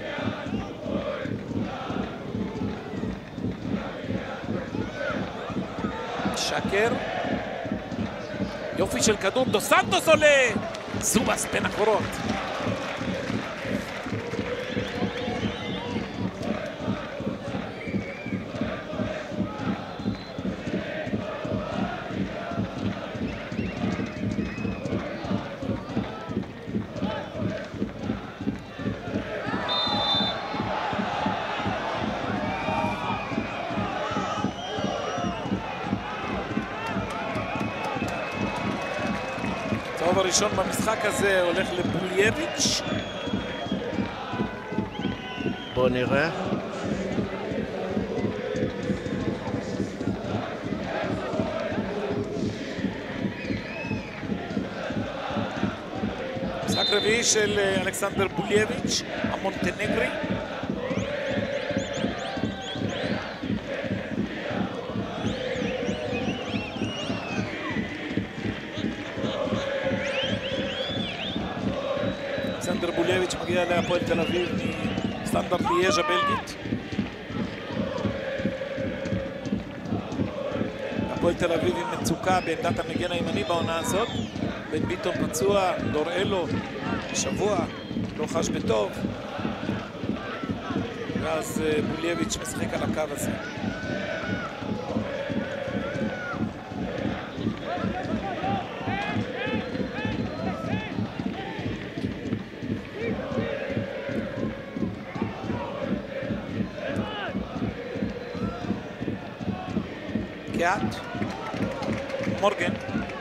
שקר, יופי של כדור, דו סנטוס עולה, זובס בין הקורות. הראשון במשחק הזה הולך לבולייביץ'. בוא נראה. משחק רביעי של אלכסנדר בולייביץ', המונטנגרי. בולייביץ' מגיע להפועל תל אביב מסטנדרט ליאז' הבלגית. הפועל תל אביב עם מצוקה בעמדת המגן הימני בעונה הזאת. בן ביטון פצוע, דוראלו שבוע, לא חש בטוב. ואז בולייביץ' משחק על הקו הזה. קיאט, מורגן,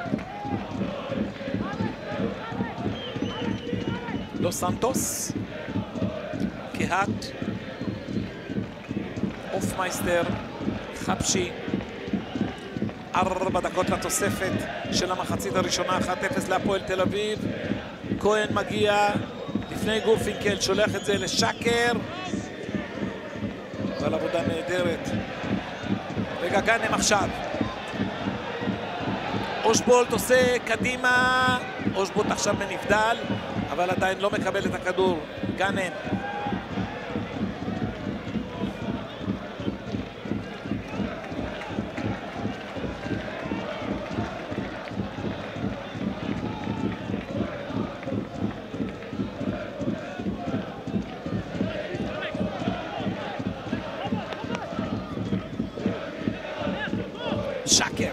לוס סנטוס, קיאט, אופמייסטר, חפשי. 4 דקות לתוספת של המחצית הראשונה, 1-0 להפועל תל אביב. כהן מגיע לפני גורפינקל, שולח את זה לשקר, אבל עבודה נהדרת. רגע, גאנם עכשיו. אושבולט עושה קדימה, אושבולט עכשיו בנבדל, אבל עדיין לא מקבל את הכדור. גאנם. שקר.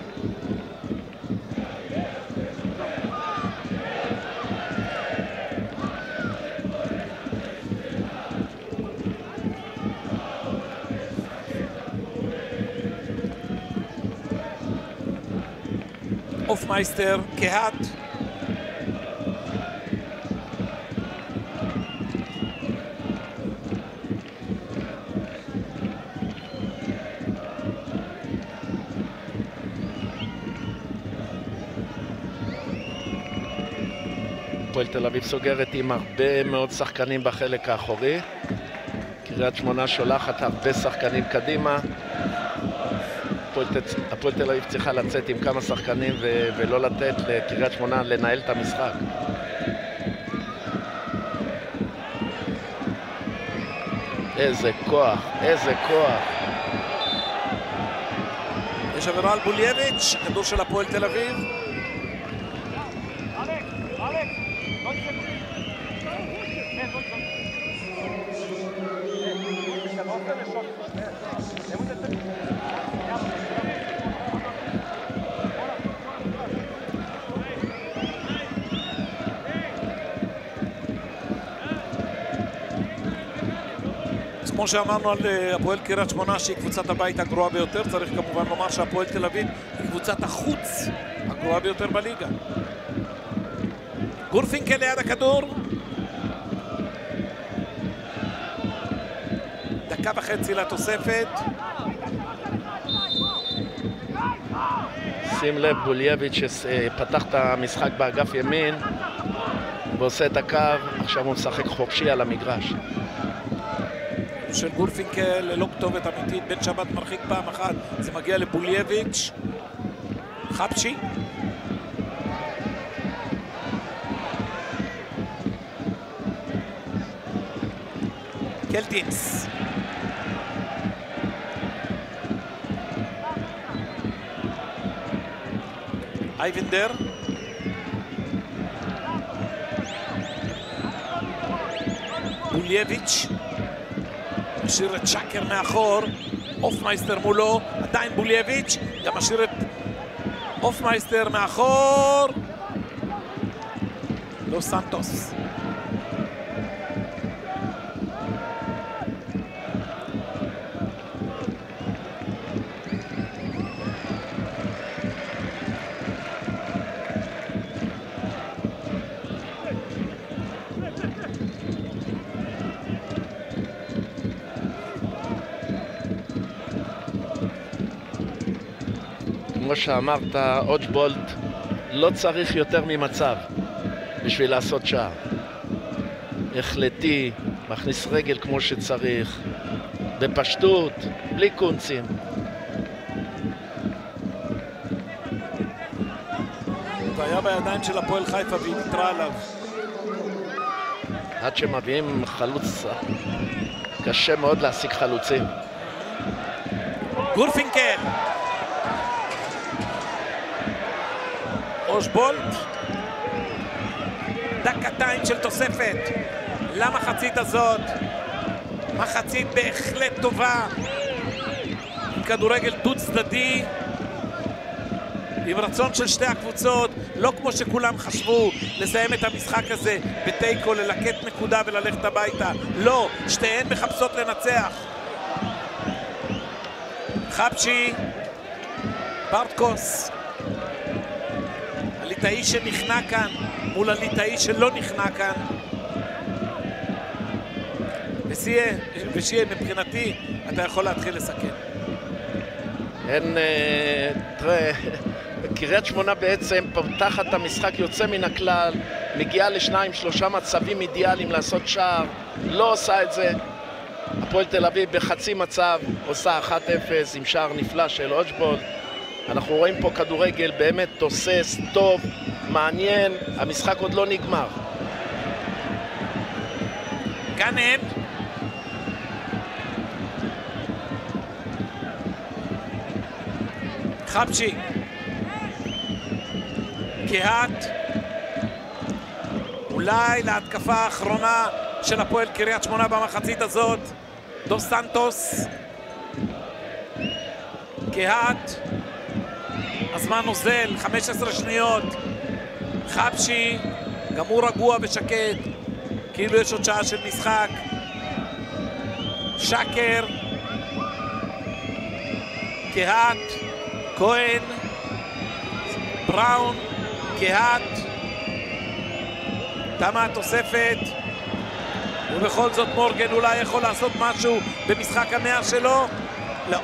אופמייסטר, קיאט. הפועל תל אביב סוגרת עם הרבה מאוד שחקנים בחלק האחורי. קריית שמונה שולחת הרבה שחקנים קדימה. הפועל תל אביב צריכה לצאת עם כמה שחקנים ולא לתת לקריית שמונה לנהל את המשחק. איזה כוח, איזה כוח. יש עבירה על בולייביץ', כדור של הפועל תל אביב. כמו שאמרנו על הפועל קריית שמונה שהיא קבוצת הבית הגרועה ביותר, צריך כמובן לומר שהפועל תל אביב היא קבוצת החוץ הגרועה ביותר בליגה. גורפינקל ליד הכדור. דקה וחצי לתוספת. שים לב, בולייביץ' שפתח את המשחק באגף ימין ועושה את הקו, עכשיו הוא משחק חופשי על המגרש. של גורפינקל ללא כתובת אמיתית, בן שבת מרחיק פעם אחת, זה מגיע לבולייביץ'. חפשי. קלטינס. אייבנדר. בולייביץ'. משאיר את שקר מאחור, אופמייסטר מולו, עדיין בולייביץ', גם משאיר את אופמייסטר מאחור. לוס סנטוס. כמו שאמרת, אושבולט לא צריך יותר ממצב בשביל לעשות שער. החלטי, מכניס רגל כמו שצריך, בפשטות, בלי קונצים. זה היה בידיים של הפועל חיפה והיא נתרה עליו. עד שמביאים חלוץ, קשה מאוד להשיג חלוצים. גורפינקל. אושבולט. דקתיים של תוספת למחצית הזאת. מחצית בהחלט טובה, עם כדורגל דו צדדי, עם רצון של שתי הקבוצות, לא כמו שכולם חשבו לסיים את המשחק הזה בתיקו, ללקט נקודה וללכת הביתה. לא, שתיהן מחפשות לנצח. חבשי, ברטקוס, הליטאי שנכנע כאן מול הליטאי שלא נכנע כאן. ושיהיה, מבחינתי, אתה יכול להתחיל לסכם. אין, תראה, קריית שמונה בעצם פותחת את המשחק יוצא מן הכלל, מגיעה לשניים, שלושה מצבים אידיאליים לעשות שער, לא עושה את זה. הפועל תל אביב בחצי מצב עושה 1-0 עם שער נפלא של אושבולט. אנחנו רואים פה כדורגל באמת תוסס, טוב, מעניין, המשחק עוד לא נגמר. גאנם. חבשי. קהת. אולי להתקפה האחרונה של הפועל קריית שמונה במחצית הזאת. דוס סנטוס. קהת. הזמן נוזל, 15 שניות. חבשי, גם הוא רגוע ושקט, כאילו יש עוד שעה של משחק. שקר. קהת. כהן. בראון. קהת. תמה התוספת. ובכל זאת מורגן אולי יכול לעשות משהו במשחק המאה שלו? לא.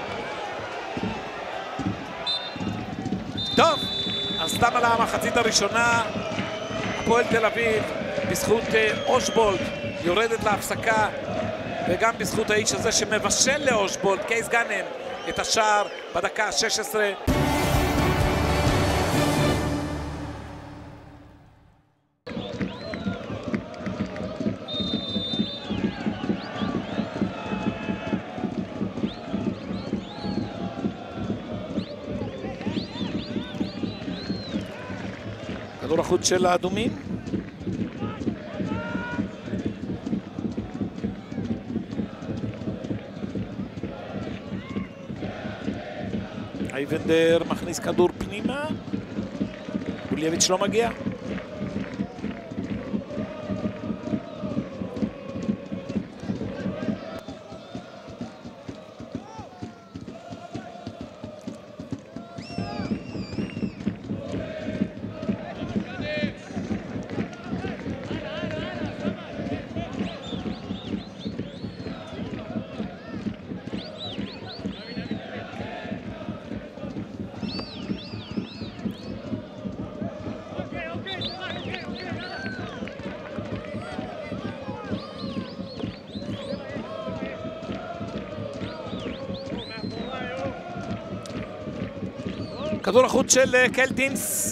טוב, אז תמה לה המחצית הראשונה. הפועל תל אביב בזכות אושבולט יורדת להפסקה, וגם בזכות האיש הזה שמבשל לאושבולט, קייס גאנם, את השער בדקה ה-16. כדור החוץ של האדומים. אייבנדר מכניס כדור פנימה. בולייביץ' לא מגיע. כדור החוץ של קלטינס.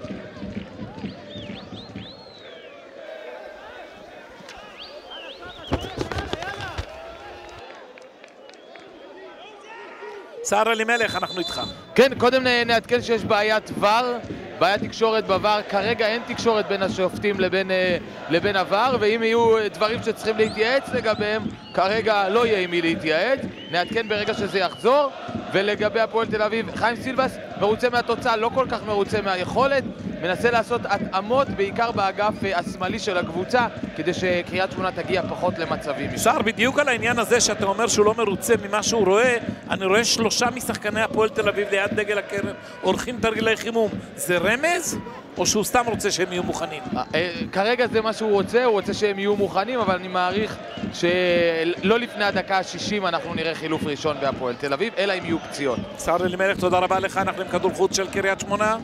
סער אלימלך, אנחנו איתך. כן, קודם נעדכן שיש בעיית ור, בעיית תקשורת בוור. כרגע אין תקשורת בין השופטים לבין הוור, ואם יהיו דברים שצריכים להתייעץ לגביהם, כרגע לא יהיה עם מי להתייעץ. נעדכן ברגע שזה יחזור. ולגבי הפועל תל אביב, חיים סילבס מרוצה מהתוצאה, לא כל כך מרוצה מהיכולת, מנסה לעשות התאמות בעיקר באגף השמאלי של הקבוצה, כדי שקריית שמונה תגיע פחות למצבים. סער, בדיוק על העניין הזה שאתה אומר שהוא לא מרוצה ממה שהוא רואה, אני רואה 3 משחקני הפועל תל אביב ליד דגל הקרן עורכים תרגילי חימום. זה רמז? או שהוא סתם רוצה שהם יהיו מוכנים? כרגע זה מה שהוא רוצה שהם יהיו מוכנים, אבל אני מעריך שלא לפני הדקה ה-60 אנחנו נראה חילוף ראשון בהפועל תל אביב, אלא אם יהיו פציעות. סער אלימלך, תודה רבה לך. אנחנו עם כדור חוץ של קריית שמונה.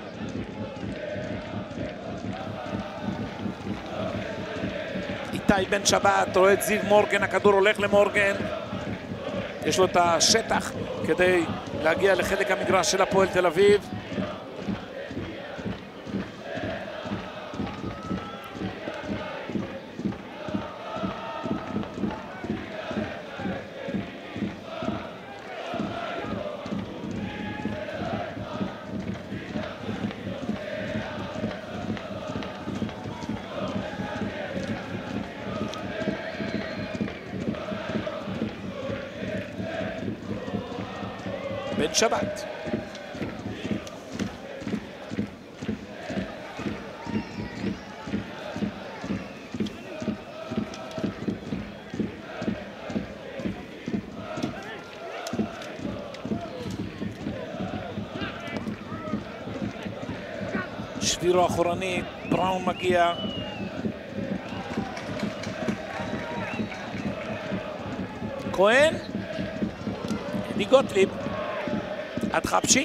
איתי בן שבת רואה את זיו מורגן, הכדור הולך למורגן, יש לו את השטח כדי להגיע לחלק המגרש של הפועל תל אביב. בן שבת. שבירו אחורנית, בראון מגיע. כהן, אדי גוטליב, עד חפשי.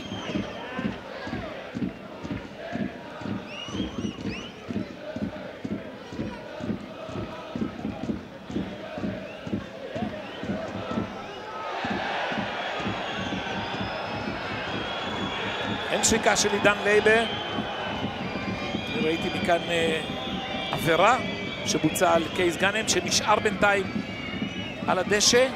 אין שריקה של עידן לייבה. ראיתי מכאן עבירה שבוצעה על קייס גאנם שנשאר בינתיים על הדשא.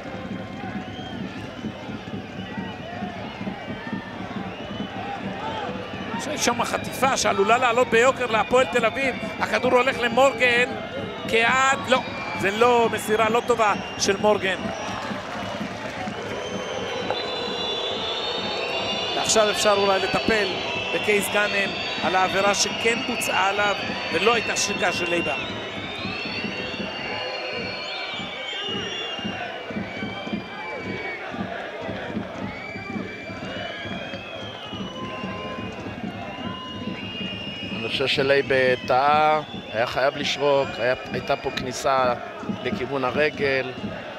יש שם חטיפה שעלולה לעלות ביוקר להפועל תל אביב. הכדור הולך למורגן כעד, לא, זה לא מסירה לא טובה של מורגן. ועכשיו אפשר אולי לטפל בקייס גאנם על העבירה שכן בוצעה עליו ולא הייתה שריקה של לייבה. אני חושב שלייבה טעה, היה חייב לשרוק, הייתה פה כניסה לכיוון הרגל.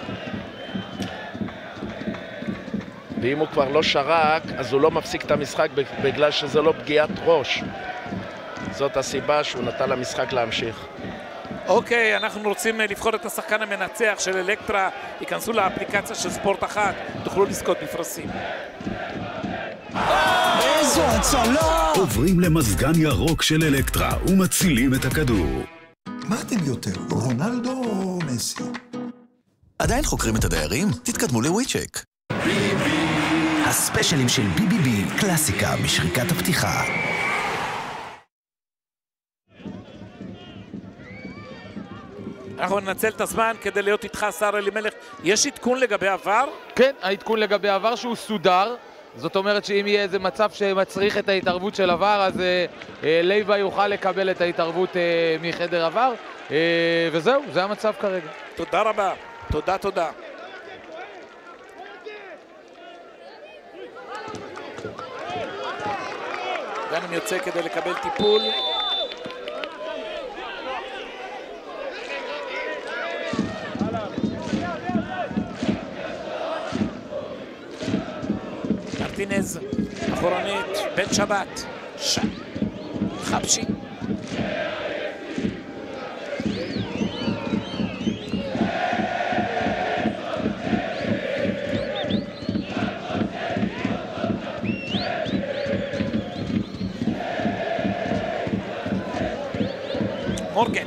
ואם הוא כבר לא שרק, אז הוא לא מפסיק את המשחק בגלל שזה לא פגיעת ראש. זאת הסיבה שהוא נתן למשחק להמשיך. אוקיי, אנחנו רוצים לבחור את השחקן המנצח של אלקטרה. ייכנסו לאפליקציה של ספורט אחת, תוכלו לזכות בפרסים. איזו הצלה! עוברים למזגן ירוק של אלקטרה ומצילים את הכדור. מה אתם יותר, רונלדו או מסי? עדיין חוקרים את הדיירים? תתקדמו לוויצ'ק. הספיישלים של BBB, קלאסיקה בשריקת הפתיחה. אנחנו ננצל את הזמן כדי להיות איתך, שר אלימלך. יש עדכון לגבי עבר? כן, העדכון לגבי עבר שהוא סודר. זאת אומרת שאם יהיה איזה מצב שמצריך את ההתערבות של עבר, אז לייבה יוכל לקבל את ההתערבות מחדר עבר. וזהו, זה המצב כרגע. תודה רבה. תודה, תודה. גאנם יוצא כדי לקבל טיפול. מרטינז, אחורנית, בן שבת, חפשי. מורגן,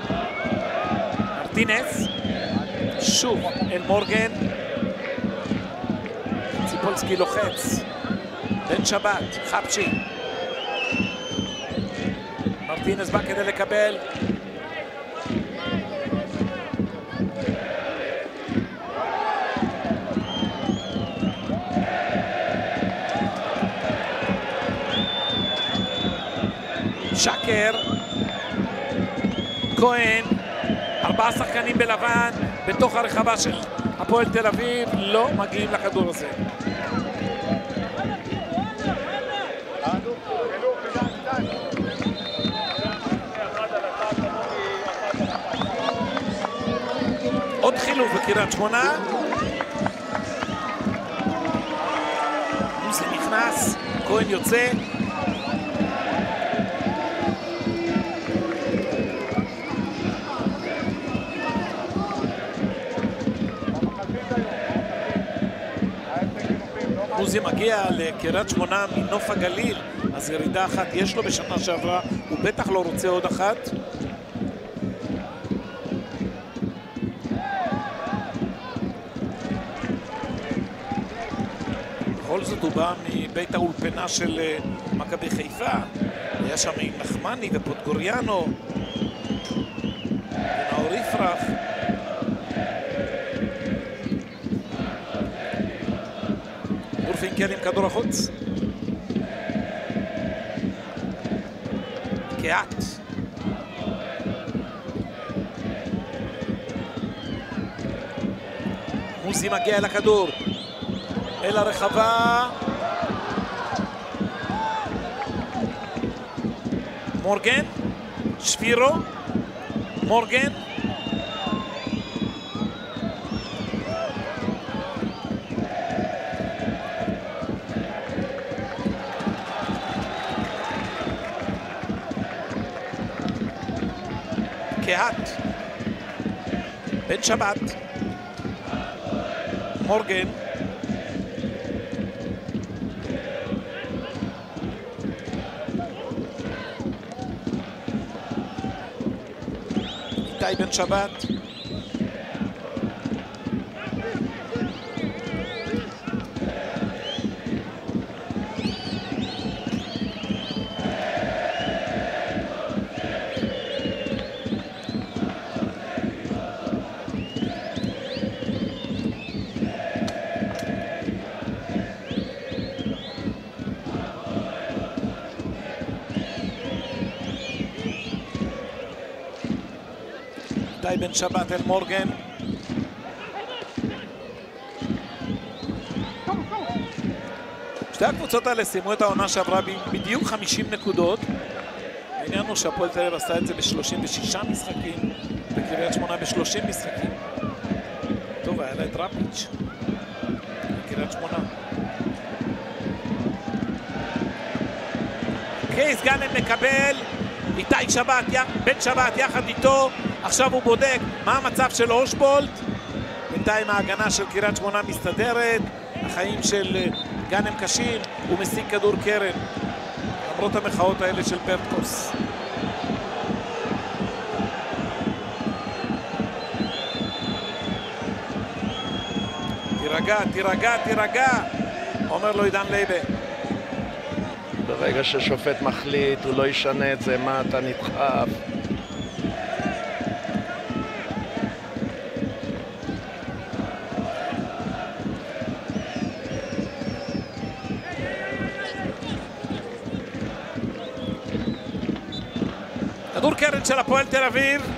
מרטינז, שוב אל מורגן, ציפולסקי לוחץ, בן שבת, חפשי, מרטינז בא כדי לקבל, שקר, כהן, 4 שחקנים בלבן בתוך הרחבה של הפועל תל אביב, לא מגיעים לכדור הזה. עוד חילוף בקריית שמונה. זה נכנס, כהן יוצא. מוזי מגיע לקריית שמונה מנוף הגליל, אז ירידה אחת יש לו בשנה שעברה, הוא בטח לא רוצה עוד אחת. בכל זאת הוא בא מבית האולפנה של מכבי חיפה, היה שם עם נחמני ופוטגוריאנו ונאור יפרח. פינקל עם כדור החוץ. קהת. מוזי מגיע אל הכדור. אל הרחבה. מורגן. שפירו. מורגן. קהת. בן שבת. מורגן. איתי בן שבת. איתי בן שבת אל מורגן. שתי הקבוצות האלה סיימו את העונה שעברה בדיוק 50 נקודות. העניין הוא שהפועל תל אביב עשה את זה ב-36 משחקים, וקריית שמונה ב-30 משחקים. טוב, היה לה את דראפיץ' בקריית שמונה. קייס גאנם מקבל, איתי שבת, בן שבת יחד איתו. עכשיו הוא בודק מה המצב של אושבולט. בינתיים ההגנה של קריית שמונה מסתדרת, החיים של גאנם קשים, הוא משיג כדור קרן למרות המחאות האלה של פרטקוס. תירגע, תירגע, תירגע, אומר לו עידן לייבה. ברגע ששופט מחליט הוא לא ישנה את זה, מה אתה נדחף? כדור קרן של הפועל תל אביב.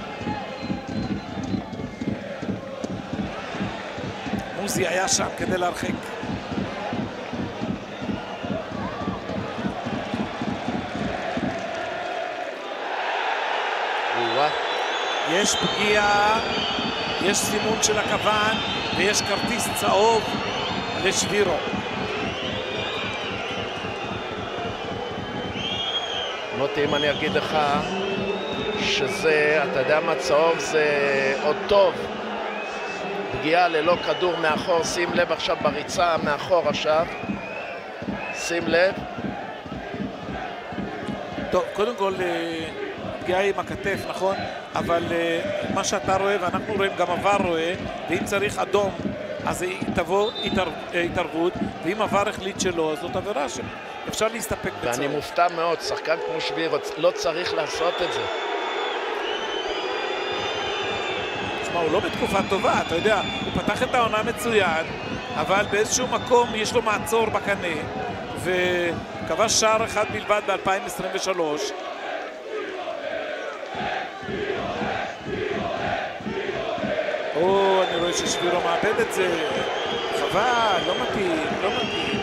מוזי היה שם כדי להרחיק. יש פגיעה, יש סימון של הכוון ויש כרטיס צהוב לשבירו. מוטי, אם אני אגיד לך שזה, אתה יודע מה, צהוב זה עוד טוב. פגיעה ללא כדור מאחור, שים לב עכשיו בריצה מאחור עכשיו. שים לב. טוב, קודם כל פגיעה עם הכתף, נכון? אבל מה שאתה רואה ואנחנו רואים גם עבר רואה, ואם צריך אדום אז תבוא התערבות, ואם עבר החליט שלא אז זאת עבירה שאפשר להסתפק בצהוב. ואני מופתע מאוד, שחקן כמו שבירו לא צריך לעשות את זה. תשמע, הוא לא בתקופה טובה, אתה יודע, הוא פתח את העונה מצוין, אבל באיזשהו מקום יש לו מעצור בקנה, וכבש שער אחד בלבד ב-2023. אני רואה ששבירו מאבד את זה. חבל, לא מתאים, לא מתאים.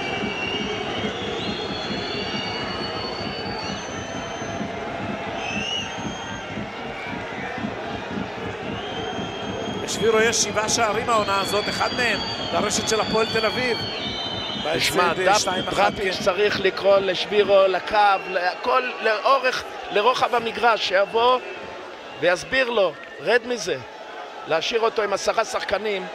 לשבירו יש 7 שערים העונה הזאת, אחד מהם לרשת של הפועל תל אביב. תשמע, דראפיץ' צריך לקרוא לשבירו לקו, לכל, לרוחב המגרש, שיבוא ויסביר לו, רד מזה. להשאיר אותו עם 10 שחקנים.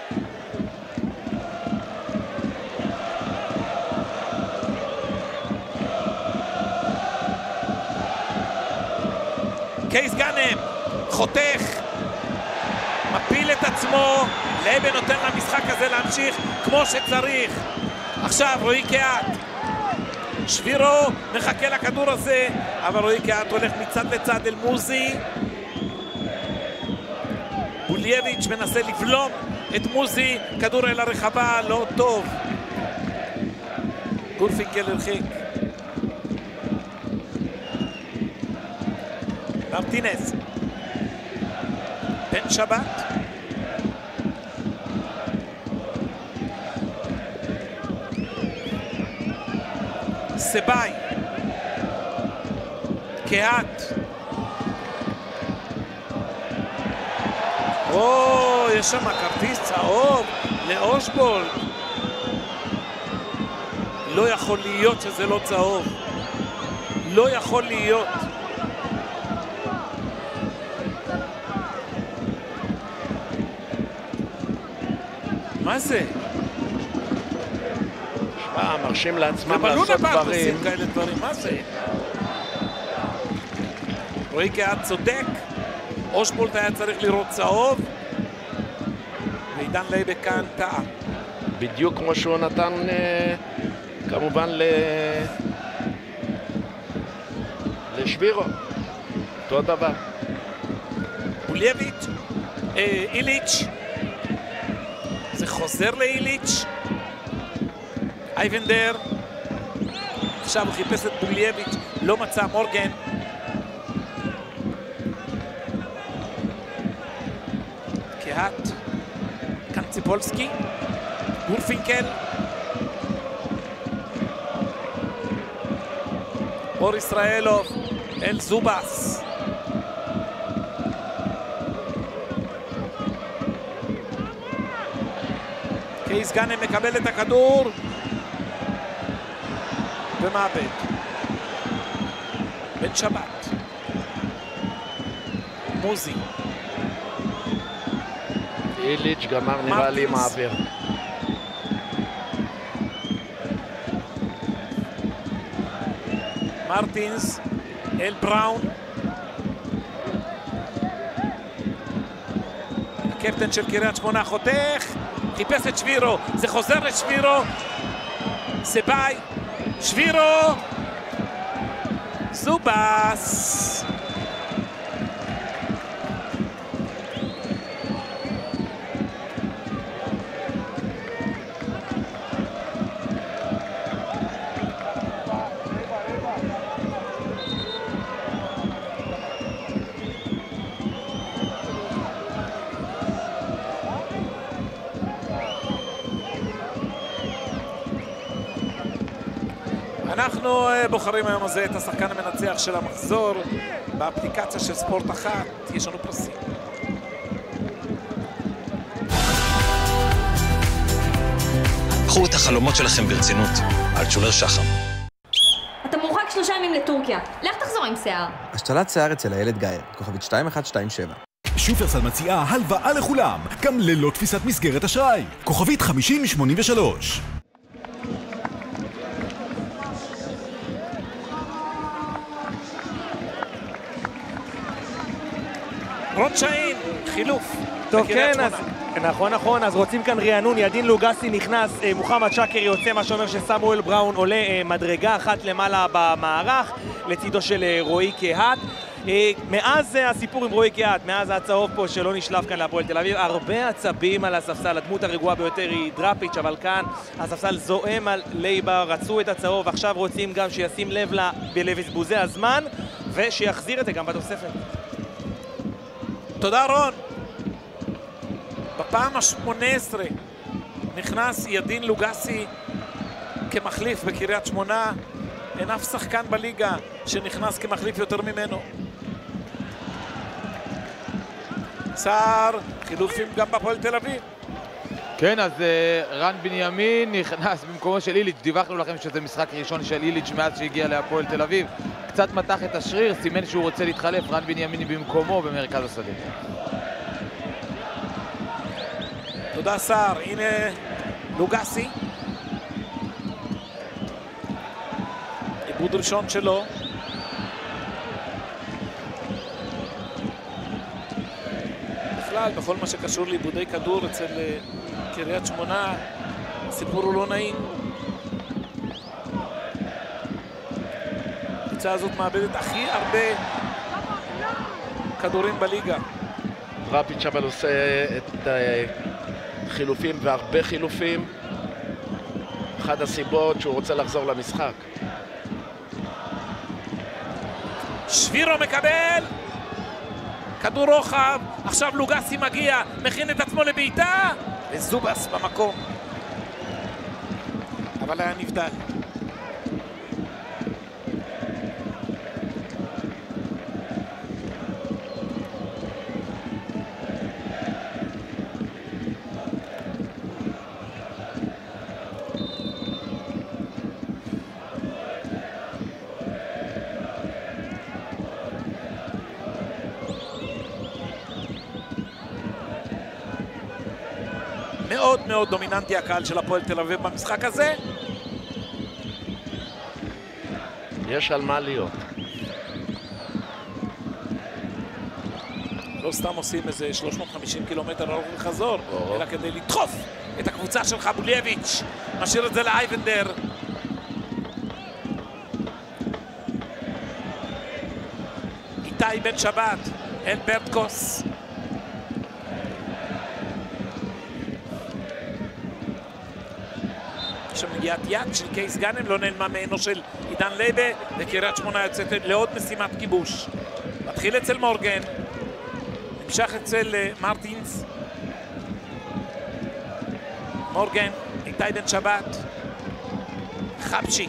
קייס גאנם חותך, מפיל את עצמו, לייבה נותן למשחק הזה להמשיך כמו שצריך. עכשיו רועי קהת, שבירו מחכה לכדור הזה, אבל רועי קהת הולך מצד לצד אל מוזי. בולייביץ' מנסה לבלום את מוזי, כדור אל הרחבה, לא טוב. גורפינקל הרחיק. מרטינז. בן שבת. סבאי. קהת. יש שם כרטיס צהוב לאושבולד. לא יכול להיות שזה לא צהוב. לא יכול להיות. מה זה? מרשים לעצמם לעשות דברים. כאלה דברים. מה זה? רועי קהת צודק. אושבולד היה צריך לראות צהוב. ועידן לייבה כאן טעה. בדיוק כמו שהוא נתן כמובן לשבירו. אותו דבר. בולייביץ', איליץ'. זה חוזר לאיליץ'. אייבנדר. עכשיו הוא חיפש את בולייביץ', לא מצא. מורגן. קהת. קנציפולסקי. גורפינקל. אור ישראלוב. אל זובס. קייס גאנם מקבל את הכדור ומאבד. בן שבת. מוזי. איליץ' גמר נראה לי מעביר. מרטינס. אל בראון. הקפטן של קריית שמונה חותך. חיפש את שבירו, זה חוזר לשבירו. סבאי, שבירו. זובס. אנחנו בוחרים היום הזה את השחקן המנצח של המחזור באפליקציה של ספורט אחת. יש לנו פרסים. קחו את החלומות שלכם ברצינות, על שומר שחם. אתה מורחק 3 ימים לטורקיה, לך תחזור עם שיער. השתלת שיער אצל הילד גיא, כוכבית 2127. שופרסל מציעה הלוואה לכולם, גם ללא תפיסת מסגרת אשראי. כוכבית 5083. רוטשיין, חילוף. טוב, כן, אז נכון, אז רוצים כאן רענון. ידין לוגסי נכנס, מוחמד שקר יוצא, מה שאומר שסמואל בראון עולה מדרגה אחת למעלה במערך, לצידו של רועי קהת. מאז הסיפור עם רועי קהת, מאז הצהוב פה שלא נשלף כאן להפועל תל אביב, הרבה עצבים על הספסל. הדמות הרגועה ביותר היא דראפיץ', אבל כאן הספסל זועם על לייבה, רצו את הצהוב, עכשיו רוצים גם שישים לב לבזבוזי הזמן ושיחזיר את זה גם בתוספת. תודה רון. בפעם ה-18 נכנס ידין לוגסי כמחליף בקריית שמונה. אין אף שחקן בליגה שנכנס כמחליף יותר ממנו. צער, חילופים גם בפועל תל אביב. כן, אז רן בנימין נכנס במקומו של איליץ'. דיווחנו לכם שזה משחק ראשון של איליץ' מאז שהגיע להפועל תל אביב. קצת מתח את השריר, סימן שהוא רוצה להתחלף. רן בנימין במקומו במרכז השדה. תודה סער, הנה לוגסי. עיבוד ראשון שלו. בכלל, בכל מה שקשור לעיבודי כדור אצל קריית שמונה, הסיפור הוא לא נעים. הקבוצה הזאת מאבדת הכי הרבה כדורים בליגה. דראפיץ' אבל עושה את חילופים והרבה חילופים. 1-0 אחד הסיבות שהוא רוצה לחזור למשחק. שבירו מקבל כדור רוחב, עכשיו לוגסי מגיע, מכין את עצמו לבעיטה וזובס במקום, אבל היה נבדל. מאוד מאוד דומיננטי הקהל של הפועל תל אביב במשחק הזה. יש על מה להיות. לא סתם עושים איזה 350 קילומטר הלוך וחזור, אלא כדי לדחוף את הקבוצה של חבולייביץ'. משאיר את זה לאייבנדר. איתי בן שבת, אל ברטקוס. שמגיעת יד של קייס גאנם, לא נעלמה מעינו של עידן לייבה, וקריית שמונה יוצאת לעוד משימת כיבוש. מתחיל אצל מורגן, נמשך אצל מרטינס. מורגן, איתי בן שבת, חבשי.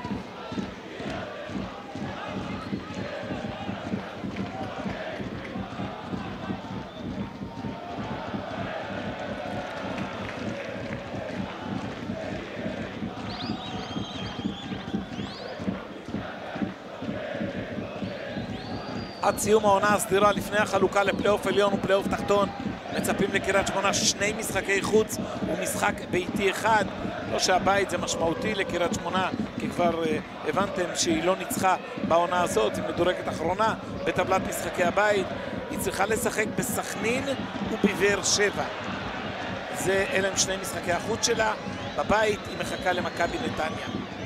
עד סיום העונה הסדירה לפני החלוקה לפלייאוף עליון ופלייאוף תחתון מצפים לקריית שמונה 2 משחקי חוץ ומשחק ביתי אחד. לא שהבית זה משמעותי לקריית שמונה, כי כבר הבנתם שהיא לא ניצחה בעונה הזאת, היא מדורגת אחרונה בטבלת משחקי הבית. היא צריכה לשחק בסכנין ובבאר שבע. אלה הם 2 משחקי החוץ שלה. בבית היא מחכה למכבי נתניה.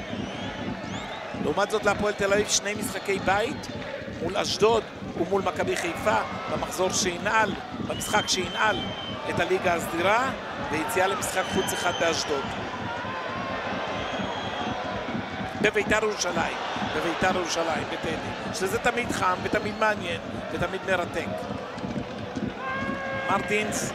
לעומת זאת להפועל תל אביב 2 משחקי בית מול אשדוד ומול מכבי חיפה במחזור שינעל, במשחק שינעל את הליגה הסדירה, ויציאה למשחק חוץ אחד באשדוד. בביתר ירושלים, בטדי, שזה תמיד חם ותמיד מעניין ותמיד מרתק. מרטינס.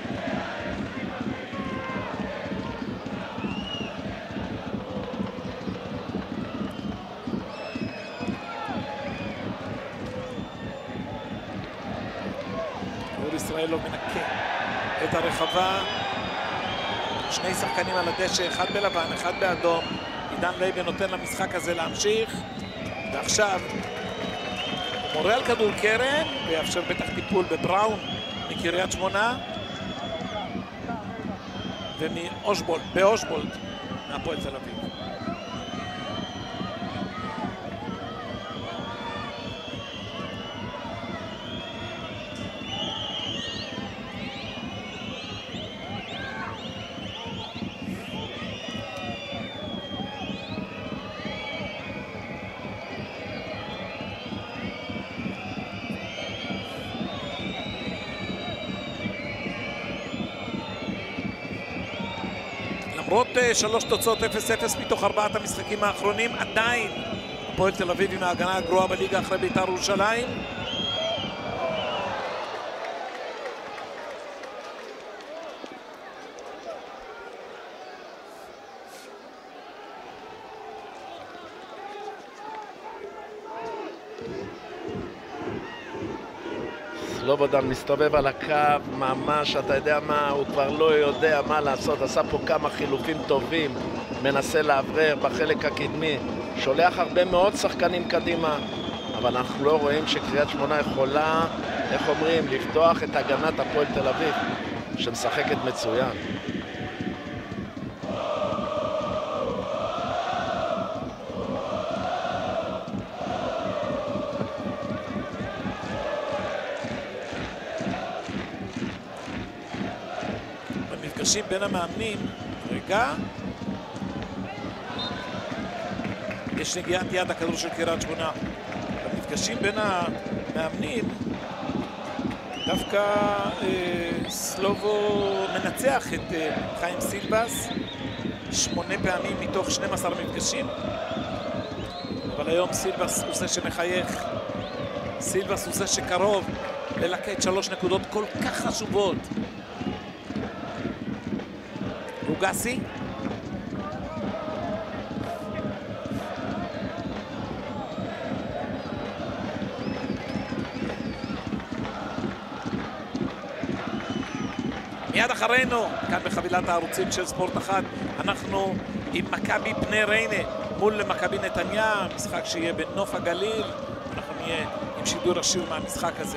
ישראל לא מנקה את הרחבה. 2 שחקנים על הדשא, אחד בלבן, אחד באדום. עידן לייבה נותן למשחק הזה להמשיך, ועכשיו הוא מורה על כדור קרן ויאפשר בטח טיפול בבראון מקריית שמונה באושבולד מהפועל תל אביב. למרות 3 תוצאות 0-0 מתוך 4 המשחקים האחרונים, עדיין הפועל תל אביב עם ההגנה הגרועה בליגה אחרי בית"ר ירושלים. סלובודן מסתובב על הקו ממש, אתה יודע מה, הוא כבר לא יודע מה לעשות, עשה פה כמה חילופים טובים, מנסה לעברר בחלק הקדמי, שולח הרבה מאוד שחקנים קדימה, אבל אנחנו לא רואים שקריית שמונה יכולה, איך אומרים, לפתוח את הגנת הפועל תל אביב, שמשחקת מצוין. בין המאמנים, רגע, יש נגיעת יד הכדור של קריית שמונה. במפגשים בין המאמנים דווקא סלובו מנצח את חיים סילבס, 8 פעמים מתוך 12 מפגשים. אבל היום סילבס הוא זה שמחייך. סילבס הוא זה שקרוב ללקט 3 נקודות כל כך חשובות. לוגסי. מיד אחרינו, כאן בחבילת הערוצים של ספורט אחד, אנחנו עם מכבי בני ריינה מול מכבי נתניה, משחק שיהיה בנוף הגליל. אנחנו נהיה עם שידור ישיר מהמשחק הזה.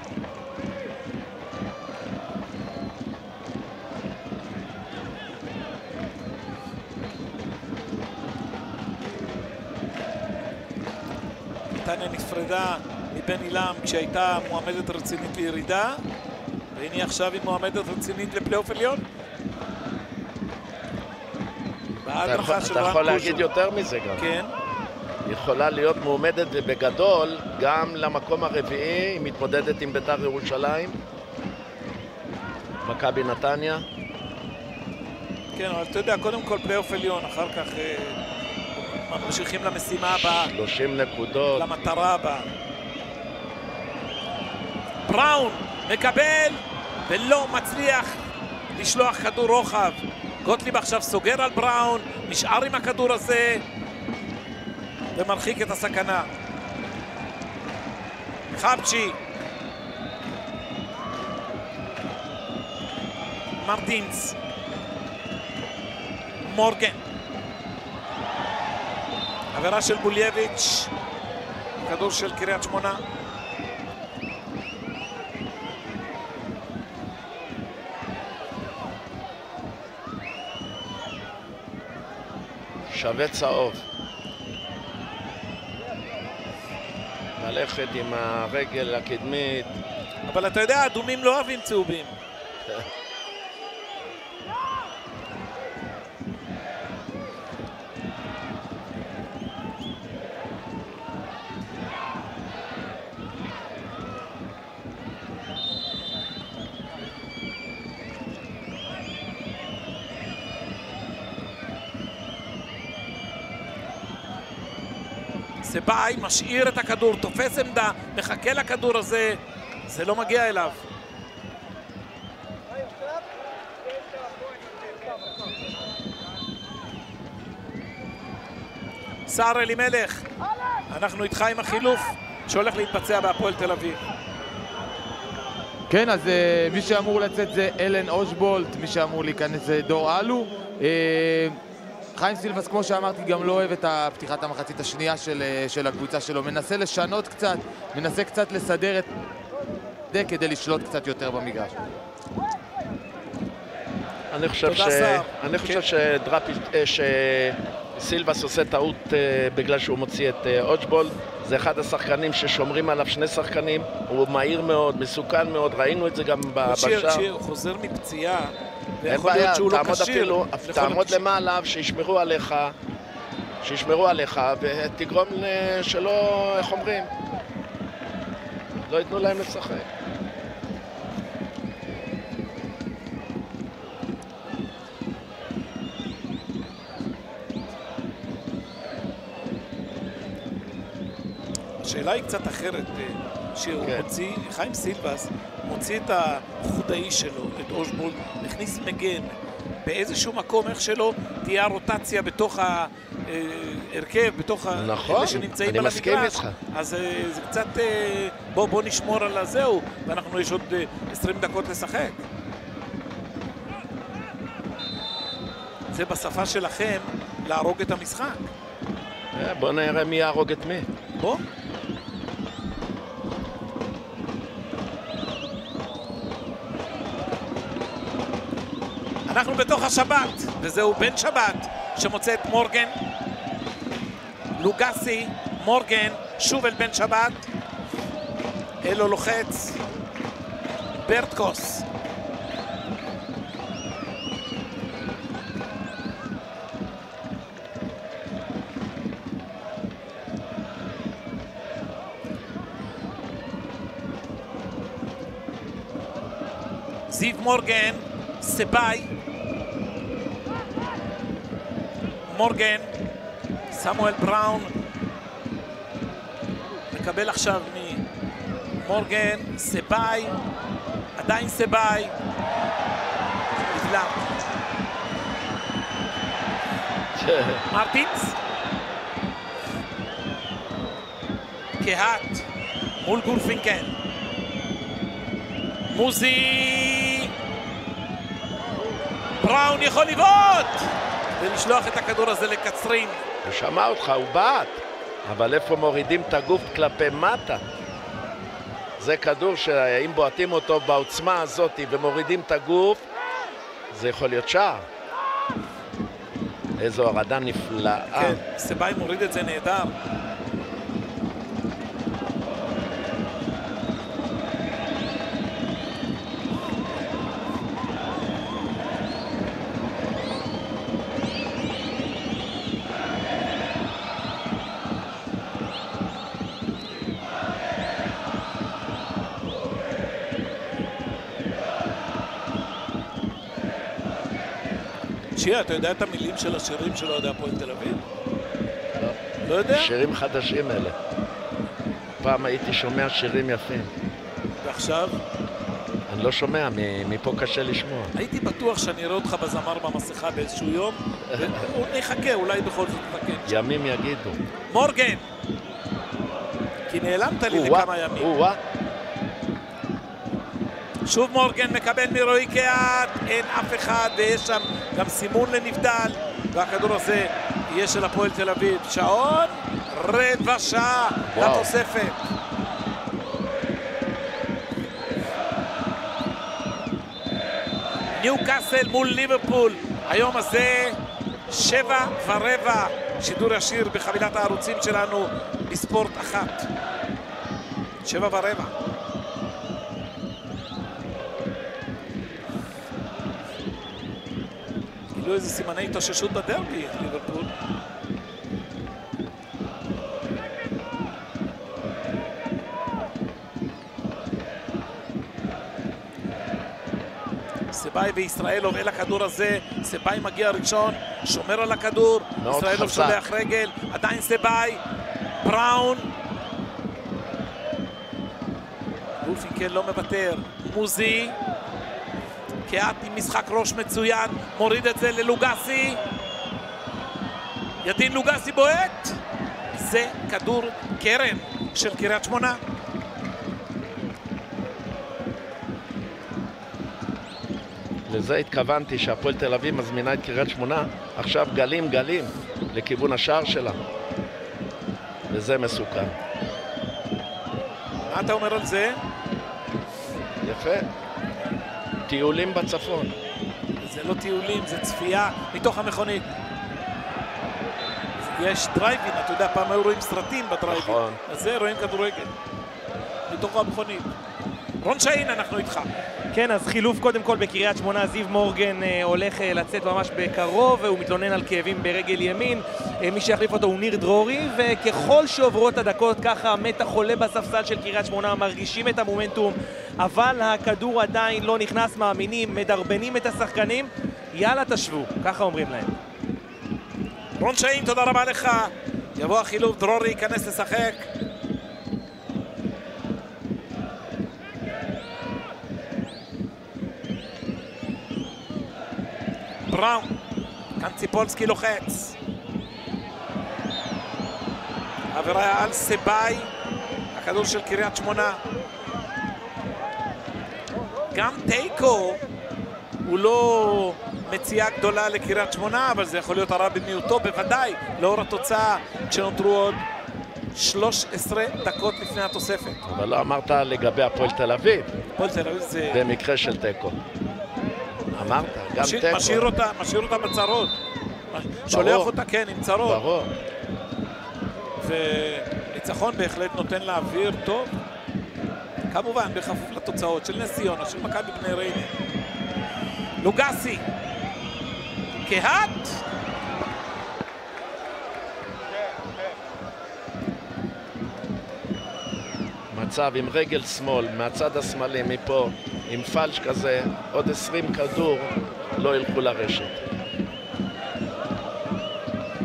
נתניה נפרדה מבן אילם כשהייתה מועמדת רצינית לירידה, והנה עכשיו היא מועמדת רצינית לפלייאוף עליון. אתה יכול להגיד יותר מזה גם. כן. יכולה להיות מועמדת בגדול גם למקום הרביעי, היא מתמודדת עם בית"ר ירושלים, מכבי נתניה. כן, אבל אתה יודע, קודם כל פלייאוף עליון, אחר כך ממשיכים למשימה הבאה. 30 נקודות. למטרה הבאה. בראון מקבל ולא מצליח לשלוח כדור רוחב. גוטליב עכשיו סוגר על בראון, נשאר עם הכדור הזה ומרחיק את הסכנה. חבצ'י, מרטינס, מורגן, עבירה של בולייביץ', כדור של קריית שמונה. שווה צהוב. ללכת עם הרגל הקדמית. אבל אתה יודע, אדומים לא אוהבים צהובים. סבאי משאיר את הכדור, תופס עמדה, מחכה לכדור הזה, זה לא מגיע אליו. סער אלימלך, אנחנו איתך עם החילוף שהולך להתבצע בהפועל תל אביב. כן, אז מי שאמור לצאת זה אלן אושבולט, מי שאמור להיכנס זה דור אלו. חיים סילבס, כמו שאמרתי, גם לא אוהב את פתיחת המחצית השנייה של הקבוצה שלו. מנסה לשנות קצת, מנסה קצת לסדר את זה כדי לשלוט קצת יותר במגרש. אני חושב שסילבס עושה טעות בגלל שהוא מוציא את אושבולט. זה אחד השחקנים ששומרים עליו, 2 שחקנים. הוא מהיר מאוד, מסוכן מאוד, ראינו את זה גם בשער. הוא חוזר מפציעה. אין בעיה, תעמוד למעלה שישמרו עליך ותגרום שלא, איך אומרים, לא ייתנו להם לשחק. השאלה היא קצת אחרת, שהוא מוציא, חיים סילבס מוציא את החודאי שלו, את אושבולט, מכניס מגן. באיזשהו מקום, איך שלא, תהיה הרוטציה בתוך ההרכב, בתוך אלה שנמצאים על המגרש. אז זה קצת, בוא נשמור על הזהו, ואנחנו יש עוד 20 דקות לשחק. זה בשפה שלכם להרוג את המשחק. בוא נראה מי יהרוג את מי. בוא. אנחנו בתוך השבת, וזהו בן שבת שמוצא את מורגן. לוגסי, מורגן, שוב אל בן שבת. אלו לוחץ. ברטקוס. זיו מורגן, סבאי. מורגן, סמואל בראון מקבל עכשיו ממורגן, סבאי, עדיין סבאי, נבלם. מרטינס, קהת מול גורפינקל, מוזי, בראון יכול לבעוט ולשלוח את הכדור הזה לקצרין. הוא שמע אותך, הוא בעט, אבל איפה מורידים את הגוף כלפי מטה? זה כדור שאם בועטים אותו בעוצמה הזאת ומורידים את הגוף, זה יכול להיות שער. איזו הורדה נפלאה. כן, סבאי מוריד את זה נהדר. שיה, אתה יודע את המילים של השירים של אוהדי הפועל תל אביב? לא. לא יודע? שירים חדשים אלה. פעם הייתי שומע שירים יפים. ועכשיו? אני לא שומע, מפה קשה לשמוע. הייתי בטוח שאני אראה אותך בזמר במסכה באיזשהו יום, ונחכה, אולי בכל זאת נתקן. ימים יגידו. מורגן! כי נעלמת לי לכמה ימים. שוב מורגן מקבל מרועי קהת, אין אף אחד, ויש שם גם סימון לנבדל, והכדור הזה יהיה של הפועל תל אביב. שעון, רבע שעה לתוספת. ניוקאסל מול ליברפול, היום הזה 7:15, שידור ישיר בחבילת הערוצים שלנו בספורט 1. 7:15. לא איזה סימני התאוששות בדרבי, ליברפול. סבאי וישראלוב אל הכדור הזה, סבאי מגיע ראשון, שומר על הכדור, ישראלוב שולח רגל, עדיין סבאי, בראון. גורפינקל לא מוותר, מוזי. קהת עם משחק ראש מצוין, מוריד את זה ללוגסי. ידין לוגסי בועט. זה כדור קרן של קריית שמונה. לזה התכוונתי שהפועל תל אביב מזמינה את קריית שמונה עכשיו גלים לכיוון השער שלה. וזה מסוכן. מה אתה אומר על זה? יפה. טיולים בצפון. זה לא טיולים, זה צפייה מתוך המכונית. יש דרייבין, אתה יודע, פעם היו רואים סרטים בדרייבין. נכון. אז זה רואים כדורגל. מתוך המכונית. רון שאין, אנחנו איתך. כן, אז חילוף קודם כל בקריית שמונה, זיו מורגן הולך לצאת ממש בקרוב, והוא מתלונן על כאבים ברגל ימין. מי שיחליף אותו הוא ניר דרורי, וככל שעוברות הדקות ככה מתח עולה בספסל של קריית שמונה, מרגישים את המומנטום, אבל הכדור עדיין לא נכנס, מאמינים, מדרבנים את השחקנים. יאללה תשבו, ככה אומרים להם. רון שאין, תודה רבה לך. יבוא החילוף, דרורי ייכנס לשחק. בראון, כאן ציפולסקי לוחץ. עבירה על סבאי, הכדור של קריית שמונה. גם תיקו הוא לא מציאה גדולה לקריית שמונה, אבל זה יכול להיות הרע במיעוטו, בוודאי, לאור התוצאה כשנותרו עוד 13 דקות לפני התוספת. אבל לא אמרת לגבי הפועל תל אביב. הפועל תל אביב זה... במקרה של תיקו. אמרת, גם תיקו. משאיר אותה בצרות. שולח אותה, כן, עם צרות. ברור. וניצחון בהחלט נותן לאוויר טוב. כמובן, בכפוף לתוצאות של נס ציונה, של מכבי בני ריינה. לוגסי. קהת. מצב עם רגל שמאל, מהצד השמאלי מפה, עם פלש כזה, עוד 20 כדור לא ילכו לרשת.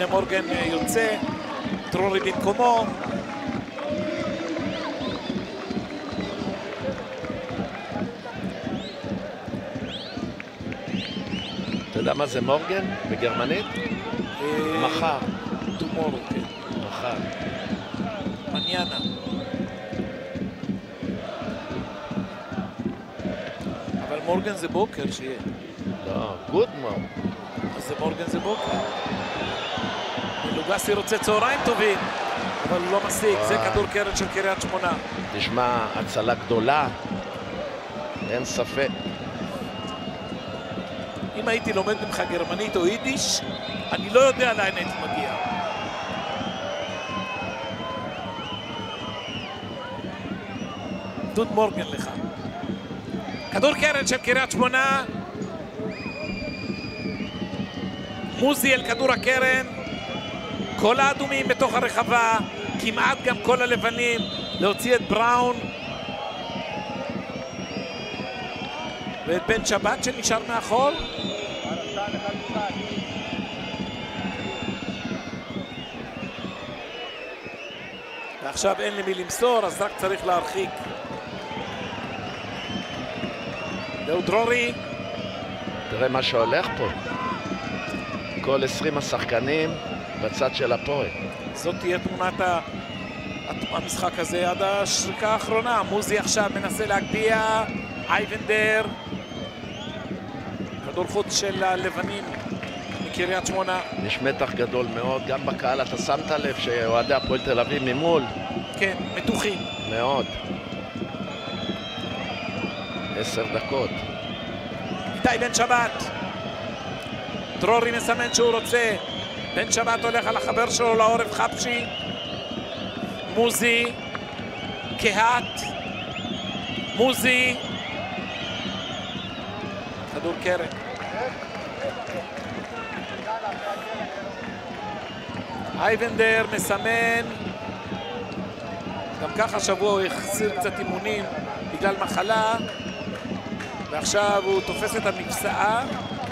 מורגן יוצא, דרורי במקומו. אתה יודע מה זה מורגן בגרמנית? מחר. טומורו, כן. מחר. מניאנה. אבל מורגן זה בוקר שיהיה. לא, גוד מורג. אז זה מורגן זה בוקר. לוגסי רוצה צהריים טובים, אבל הוא לא משיג. זה כדור קרן של קריית שמונה. תשמע, הצלה גדולה. אין ספק. אם הייתי לומד ממך גרמנית או יידיש, אני לא יודע לאן הייתי מגיע. דוד מורגן לך. כדור קרן של קריית שמונה. מוזי אל כדור הקרן. כל האדומים בתוך הרחבה, כמעט גם כל הלבנים. להוציא את בראון. ואת בן שבת שנשאר מאחור. ועכשיו אין לי מי למסור, אז רק צריך להרחיק. זהו דרורי. תראה מה שהולך פה. כל 20 השחקנים בצד של הפועל. זאת תהיה תמונת המשחק הזה עד השריקה האחרונה. מוזי עכשיו מנסה להגביה. אייבנדר. כדור חוץ של הלבנים מקריית שמונה. יש מתח גדול מאוד, גם בקהל אתה שמת לב שאוהדי הפועל תל אביב ממול. כן, מתוחים. מאוד. 10 דקות. איתי בן שבת. דרורי מסמן שהוא רוצה. בן שבת הולך על החבר שלו לעורף חפשי. מוזי. קהת. מוזי. כדור קרן. אייבנדר מסמן. גם ככה שבוע הוא החסיר קצת אימונים בגלל מחלה, ועכשיו הוא תופס את המפסעה.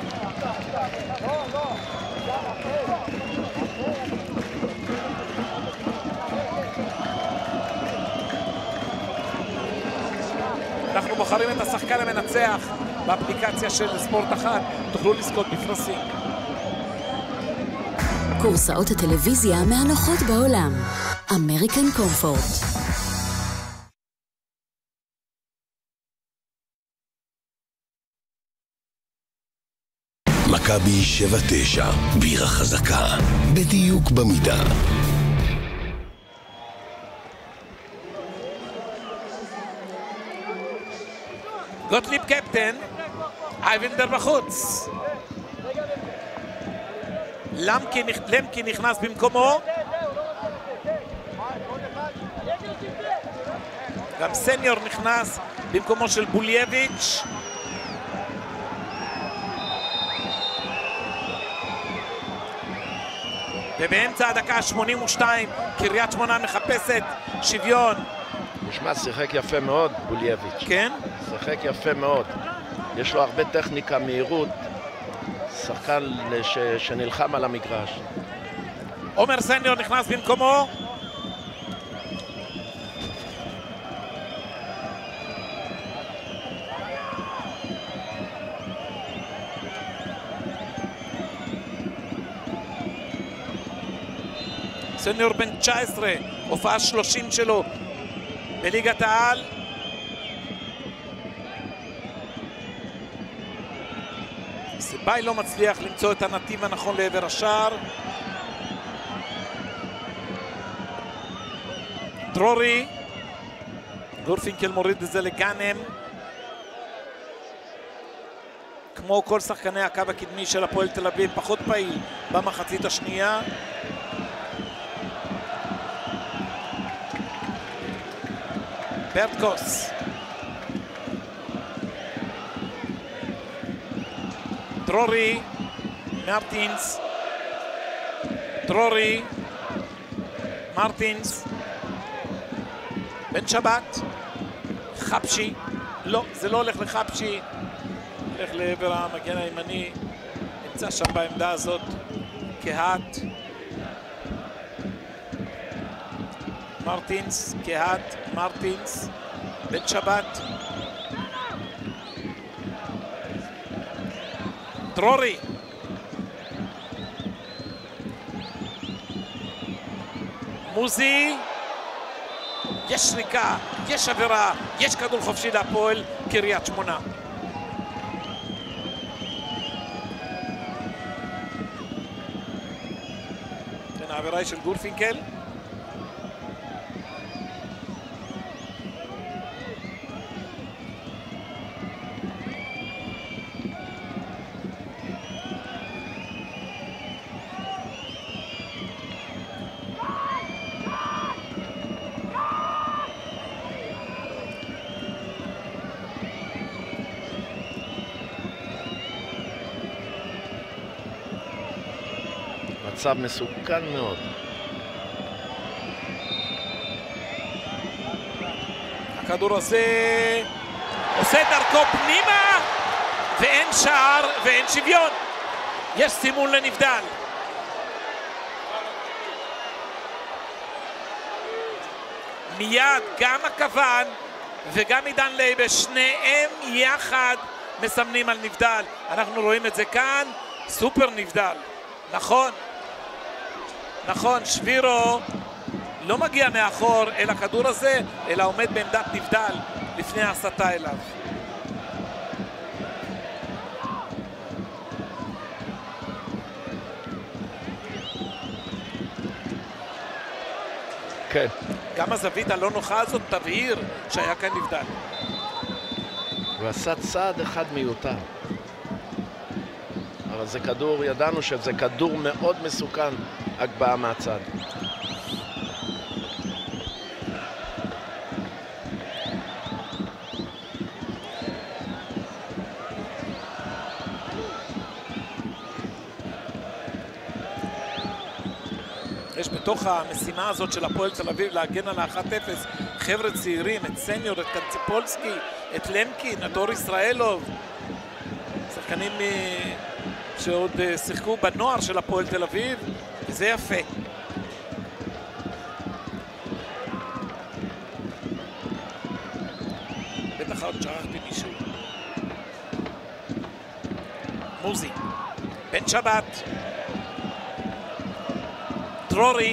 אנחנו בוחרים את השחקן המנצח באפליקציה של ספורט אחת. תוכלו לזכות בפרסים. קורסאות הטלוויזיה מהנוחות בעולם. אמריקן קומפורט. מכבי 7-9, בירה חזקה, בדיוק במידה. גוטליב קפטן, אייבנדר בחוץ. למקי נכנס במקומו. גם סניור נכנס במקומו של בולייביץ'. ובאמצע הדקה 82 קריית שמונה מחפשת שוויון. נשמע, שיחק יפה מאוד בולייביץ'. כן? שיחק יפה מאוד. יש לו הרבה טכניקה, מהירות. שחקן שנלחם על המגרש. עומר סניור נכנס במקומו. סניור בן 19, הופעה 30 שלו בליגת העל. סיבי לא מצליח למצוא את הנתיב הנכון לעבר השער. דרורי. גורפינקל מוריד את זה לגאנם. כמו כל שחקני הקו הקדמי של הפועל תל אביב, פחות פעיל במחצית השנייה. ברטקוס. דרורי. מרטינס. דרורי. מרטינס. בן שבת. חפשי. לא, זה לא הולך לחפשי. הולך לעבר המגן הימני. נמצא שם בעמדה הזאת. קהת. מרטינס, קהת, מרטינס, בן שבת, טרורי, מוזי, יש שריקה, יש עבירה, יש כדור חופשי להפועל קריית שמונה. כן, העבירה היא של גורפינקל. מצב מסוכן מאוד. הכדור הזה עושה דרכו פנימה ואין שער ואין שוויון. יש סימון לנבדל. מיד גם הכוון וגם עידן לייבה, שניהם יחד מסמנים על נבדל. אנחנו רואים את זה כאן, סופר נבדל. נכון, נכון, שבירו לא מגיע מאחור אל הכדור הזה, אלא עומד בעמדת נבדל לפני ההסתה אליו. כן. גם הזווית הלא נוחה הזאת תבהיר שהיה כאן נבדל. הוא עשה צעד אחד מיותר. אבל זה כדור, ידענו שזה כדור מאוד מסוכן, הגבהה מהצד. יש בתוך המשימה הזאת של הפועל תל אביב להגן על ה-1-0 חבר'ה צעירים, את סניור, את קנציפולסקי, את למקין, את אור ישראלוב, שחקנים שעוד שיחקו בנוער של הפועל תל אביב, וזה יפה. בטח עוד שכחתי מישהו. מוזי, בן שבת, טרורי,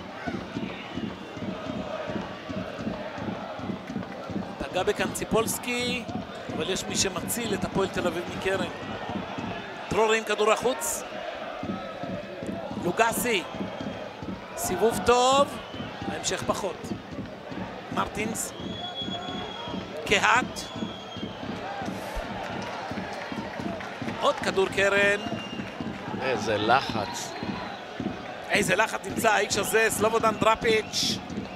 פגע בקנציפולסקי, אבל יש מי שמציל את הפועל תל אביב מקרן. טרורי עם כדור החוץ, לוגסי, סיבוב טוב, ההמשך פחות. מרטינס, קהת, עוד כדור קרן. איזה לחץ. איזה לחץ נמצא האיש הזה, סלובודן דראפיץ',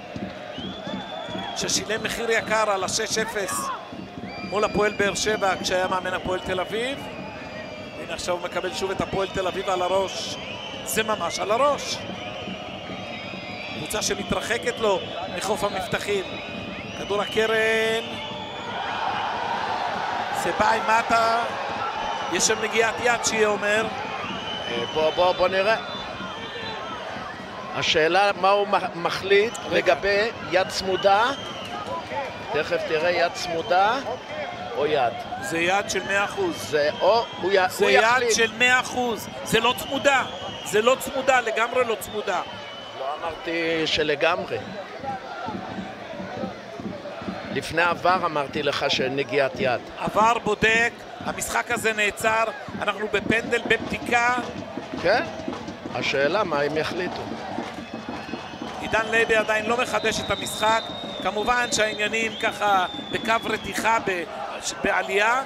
ששילם מחיר יקר על ה-6-0 מול הפועל באר שבע כשהיה מאמן הפועל תל אביב. הנה עכשיו הוא מקבל שוב את הפועל תל אביב על הראש. זה ממש על הראש. קבוצה שמתרחקת לו מחוף המבטחים. כדור הקרן. זה בא עם מטה. יש שם נגיעת יד שיהיה אומר. בוא נראה. השאלה מה הוא מחליט לגבי יד צמודה. תכף תראה יד צמודה או יד. זה יד של 100%. זה או הוא יחליט. זה יד של 100%. זה לא צמודה. זה לא צמודה, לגמרי לא צמודה. לא אמרתי שלגמרי. לפני עבר אמרתי לך שנגיעת יד. עבר בודק, המשחק הזה נעצר, אנחנו בפנדל, בבדיקה. כן? השאלה מה הם יחליטו. עידן לייבה עדיין לא מחדש את המשחק. כמובן שהעניינים ככה בקו רתיחה בעלייה.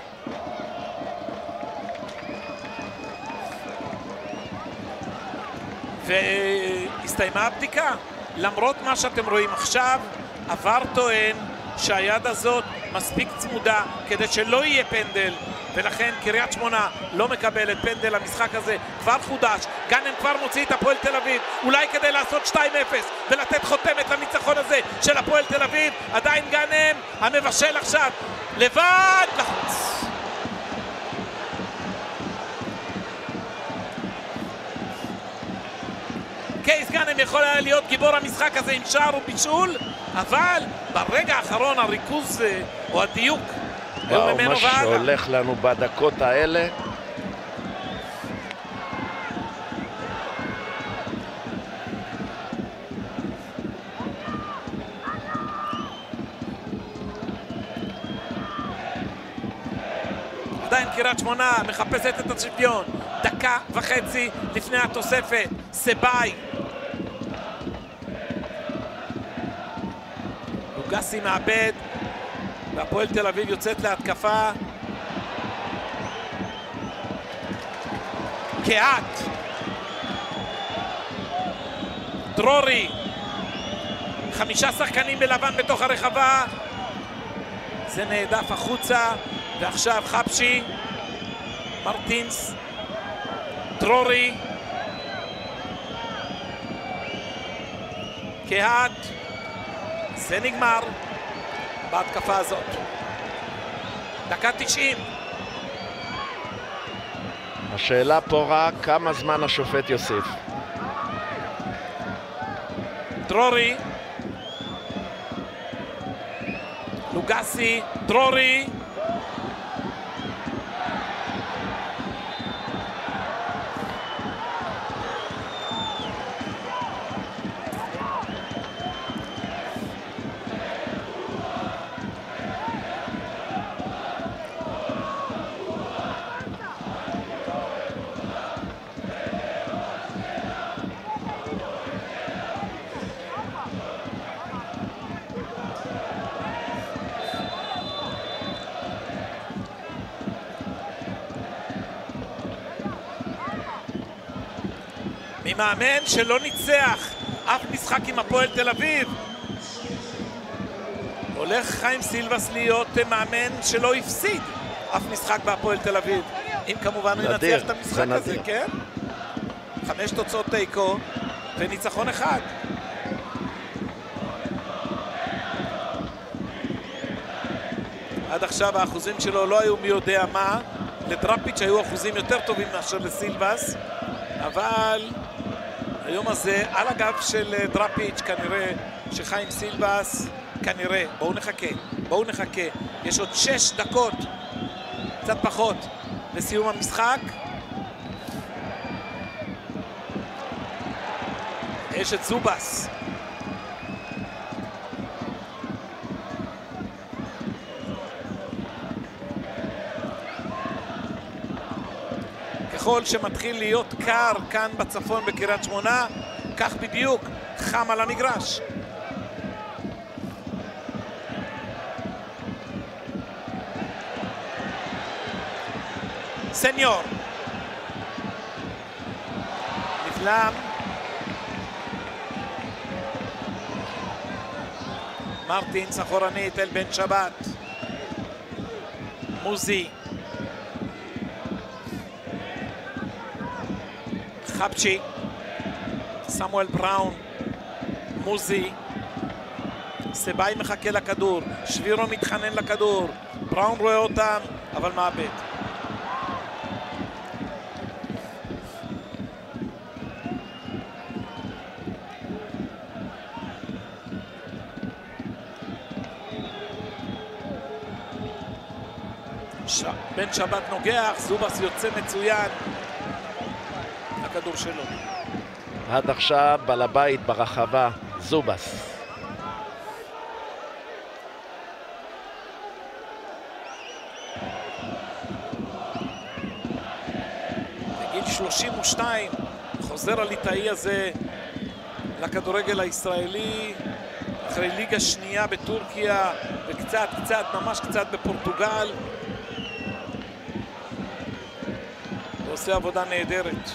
והסתיימה הבדיקה. למרות מה שאתם רואים עכשיו, עבר טוען שהיד הזאת מספיק צמודה כדי שלא יהיה פנדל, ולכן קריית שמונה לא מקבלת פנדל. המשחק הזה כבר חודש, גאנם כבר מוציא את הפועל תל אביב, אולי כדי לעשות 2-0 ולתת חותמת לניצחון הזה של הפועל תל אביב. עדיין גאנם, המבשל עכשיו לבד לחוץ. קייס גאנם יכול היה להיות גיבור המשחק הזה עם שער ובישול, אבל ברגע האחרון הריכוז או הדיוק וואו, מה שהולך לנו בדקות האלה. עדיין קריית שמונה מחפשת את השוויון, דקה וחצי לפני התוספת. סבאי, לוגסי מאבד והפועל תל אביב יוצאת להתקפה. קהת, דרורי, 5 שחקנים בלבן בתוך הרחבה, זה נעדף החוצה. ועכשיו חפשי, מרטינס, דרורי, קהת, זה נגמר בהתקפה הזאת. דקה 90. השאלה פה רק כמה זמן השופט יוסיף. דרורי, לוגסי, דרורי, מאמן שלא ניצח אף משחק עם הפועל תל אביב. הולך חיים סילבס להיות מאמן שלא הפסיד אף משחק בהפועל תל אביב, אם כמובן הוא ינצח את המשחק הזה, כן? 5 תוצאות תיקו וניצחון 1. עד עכשיו האחוזים שלו לא היו מי יודע מה. לדראפיץ' היו אחוזים יותר טובים מאשר לסילבס, אבל היום הזה על הגב של דראפיץ' כנראה שחיים סילבס, כנראה, בואו נחכה, יש עוד 6 דקות, קצת פחות, לסיום המשחק. יש את זובס, ככל שמתחיל להיות קר כאן בצפון בקריית שמונה, כך בדיוק חם על המגרש. סניור נבלם, מרטינס אחורנית אל בן שבת, מוזי, חפשי, סמואל בראון, מוזי, סבאי מחכה לכדור, שבירו מתחנן לכדור, בראון רואה אותם אבל מאבד. בן שבת נוגח, זובס יוצא מצוין, הכדור שלו. עד עכשיו בעל הבית ברחבה, זובס. בגיל 32 חוזר הליטאי הזה לכדורגל הישראלי, אחרי ליגה שנייה בטורקיה וקצת, ממש קצת בפורטוגל. עושה עבודה נהדרת.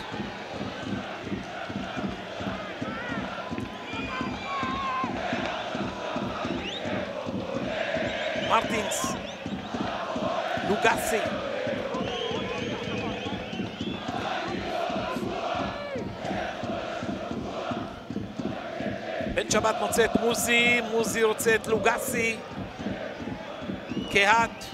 מרטינס, לוגסי, בן שבת מוצא את מוזי, מוזי רוצה את לוגסי, קהת,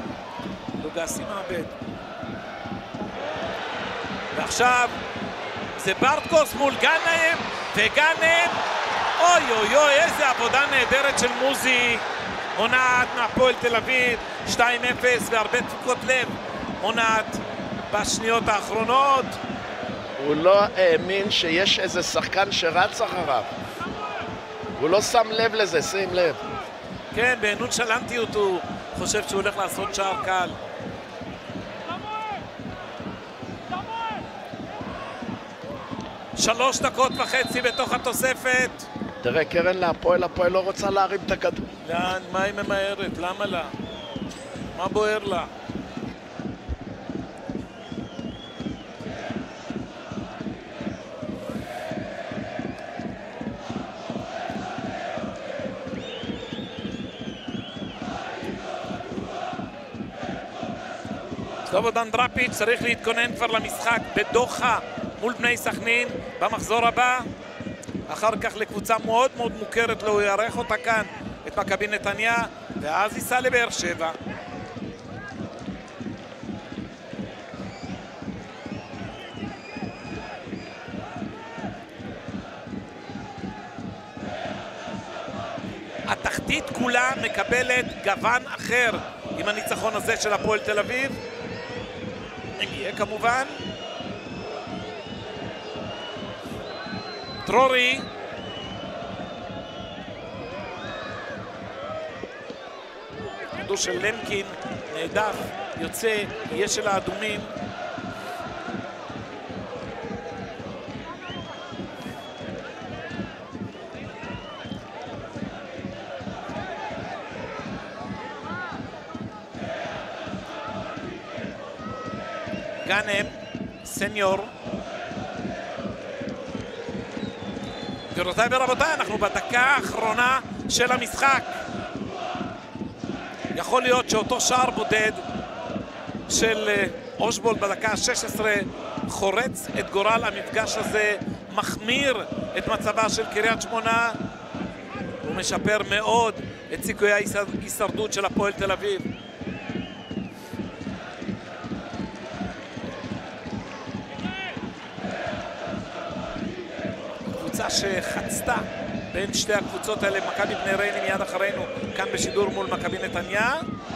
לוגסי מאבד. ועכשיו זה ברטקוס מול גנאים, וגנאים, אוי אוי אוי, איזה עבודה נהדרת של מוזי. מונעת מהפועל תל אביב, 2-0 והרבה דפיקות לב. מונעת בשניות האחרונות. הוא לא האמין שיש איזה שחקן שרץ אחריו. הוא לא שם לב לזה, שים לב. כן, בעינות שלנטיות הוא חושב שהוא הולך לעשות שער קל. שלוש דקות וחצי בתוך התוספת. תראה, קרן להפועל, הפועל לא רוצה להרים את הכדור. לאן? מה היא ממהרת? למה לה? מה בוער לה? סלובודן דראפיץ' צריך להתכונן כבר למשחק בדוחה מול בני סכנין במחזור הבא. אחר כך לקבוצה מאוד מאוד מוכרת לו, הוא יארח אותה כאן, את מכבי נתניה, ואז ייסע לבאר שבע. התחתית כולה מקבלת גוון אחר עם הניצחון הזה של הפועל תל אביב. נגיע כמובן. טרורי. כדור של למקין, נעדף, יוצא, יהיה של האדומים. גאנם, סניור. גבירותיי ורבותיי, אנחנו בדקה האחרונה של המשחק. יכול להיות שאותו שער בודד של אושבולט בדקה ה-16 חורץ את גורל המפגש הזה, מחמיר את מצבה של קריית שמונה, הוא משפר מאוד את סיכויי ההישרדות של הפועל תל אביב. קבוצה שחצתה בין שתי הקבוצות האלה, מכבי בני ריינה מיד אחרינו כאן בשידור מול מכבי נתניה.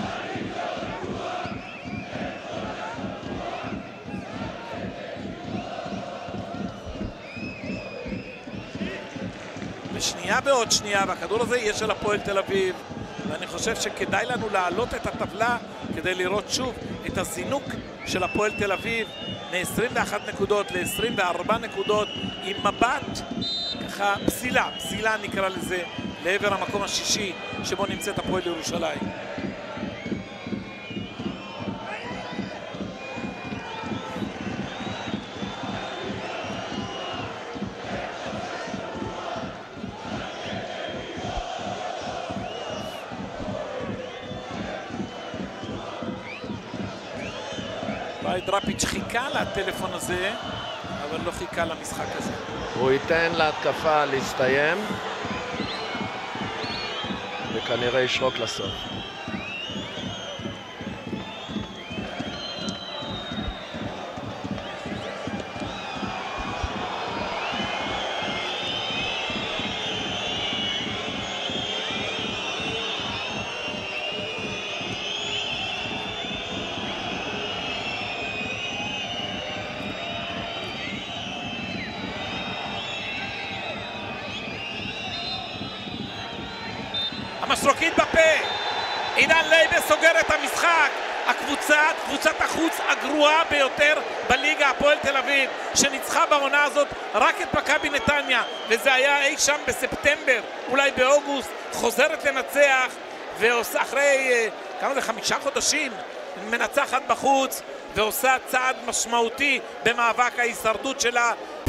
ושנייה בעוד שנייה, והכדור הזה יהיה של הפועל תל אביב, ואני חושב שכדאי לנו להעלות את הטבלה כדי לראות שוב את הזינוק של הפועל תל אביב מ-21 נקודות ל-24 נקודות עם מבט ככה פסילה נקרא לזה, לעבר המקום השישי שבו נמצאת הפועל ירושלים. דראפיץ' חיכה לטלפון הזה, אבל לא חיכה למשחק הזה. הוא ייתן להתקפה להסתיים, וכנראה ישרוק לסוף. המשרוקית בפה, עידן לייבה סוגר את המשחק. קבוצת החוץ הגרועה ביותר בליגה, הפועל תל אביב, שניצחה בעונה הזאת רק את מכבי נתניה, וזה היה אי שם בספטמבר, אולי באוגוסט, חוזרת לנצח, ואחרי כמה זה 5 חודשים מנצחת בחוץ, ועושה צעד משמעותי במאבק ההישרדות שלה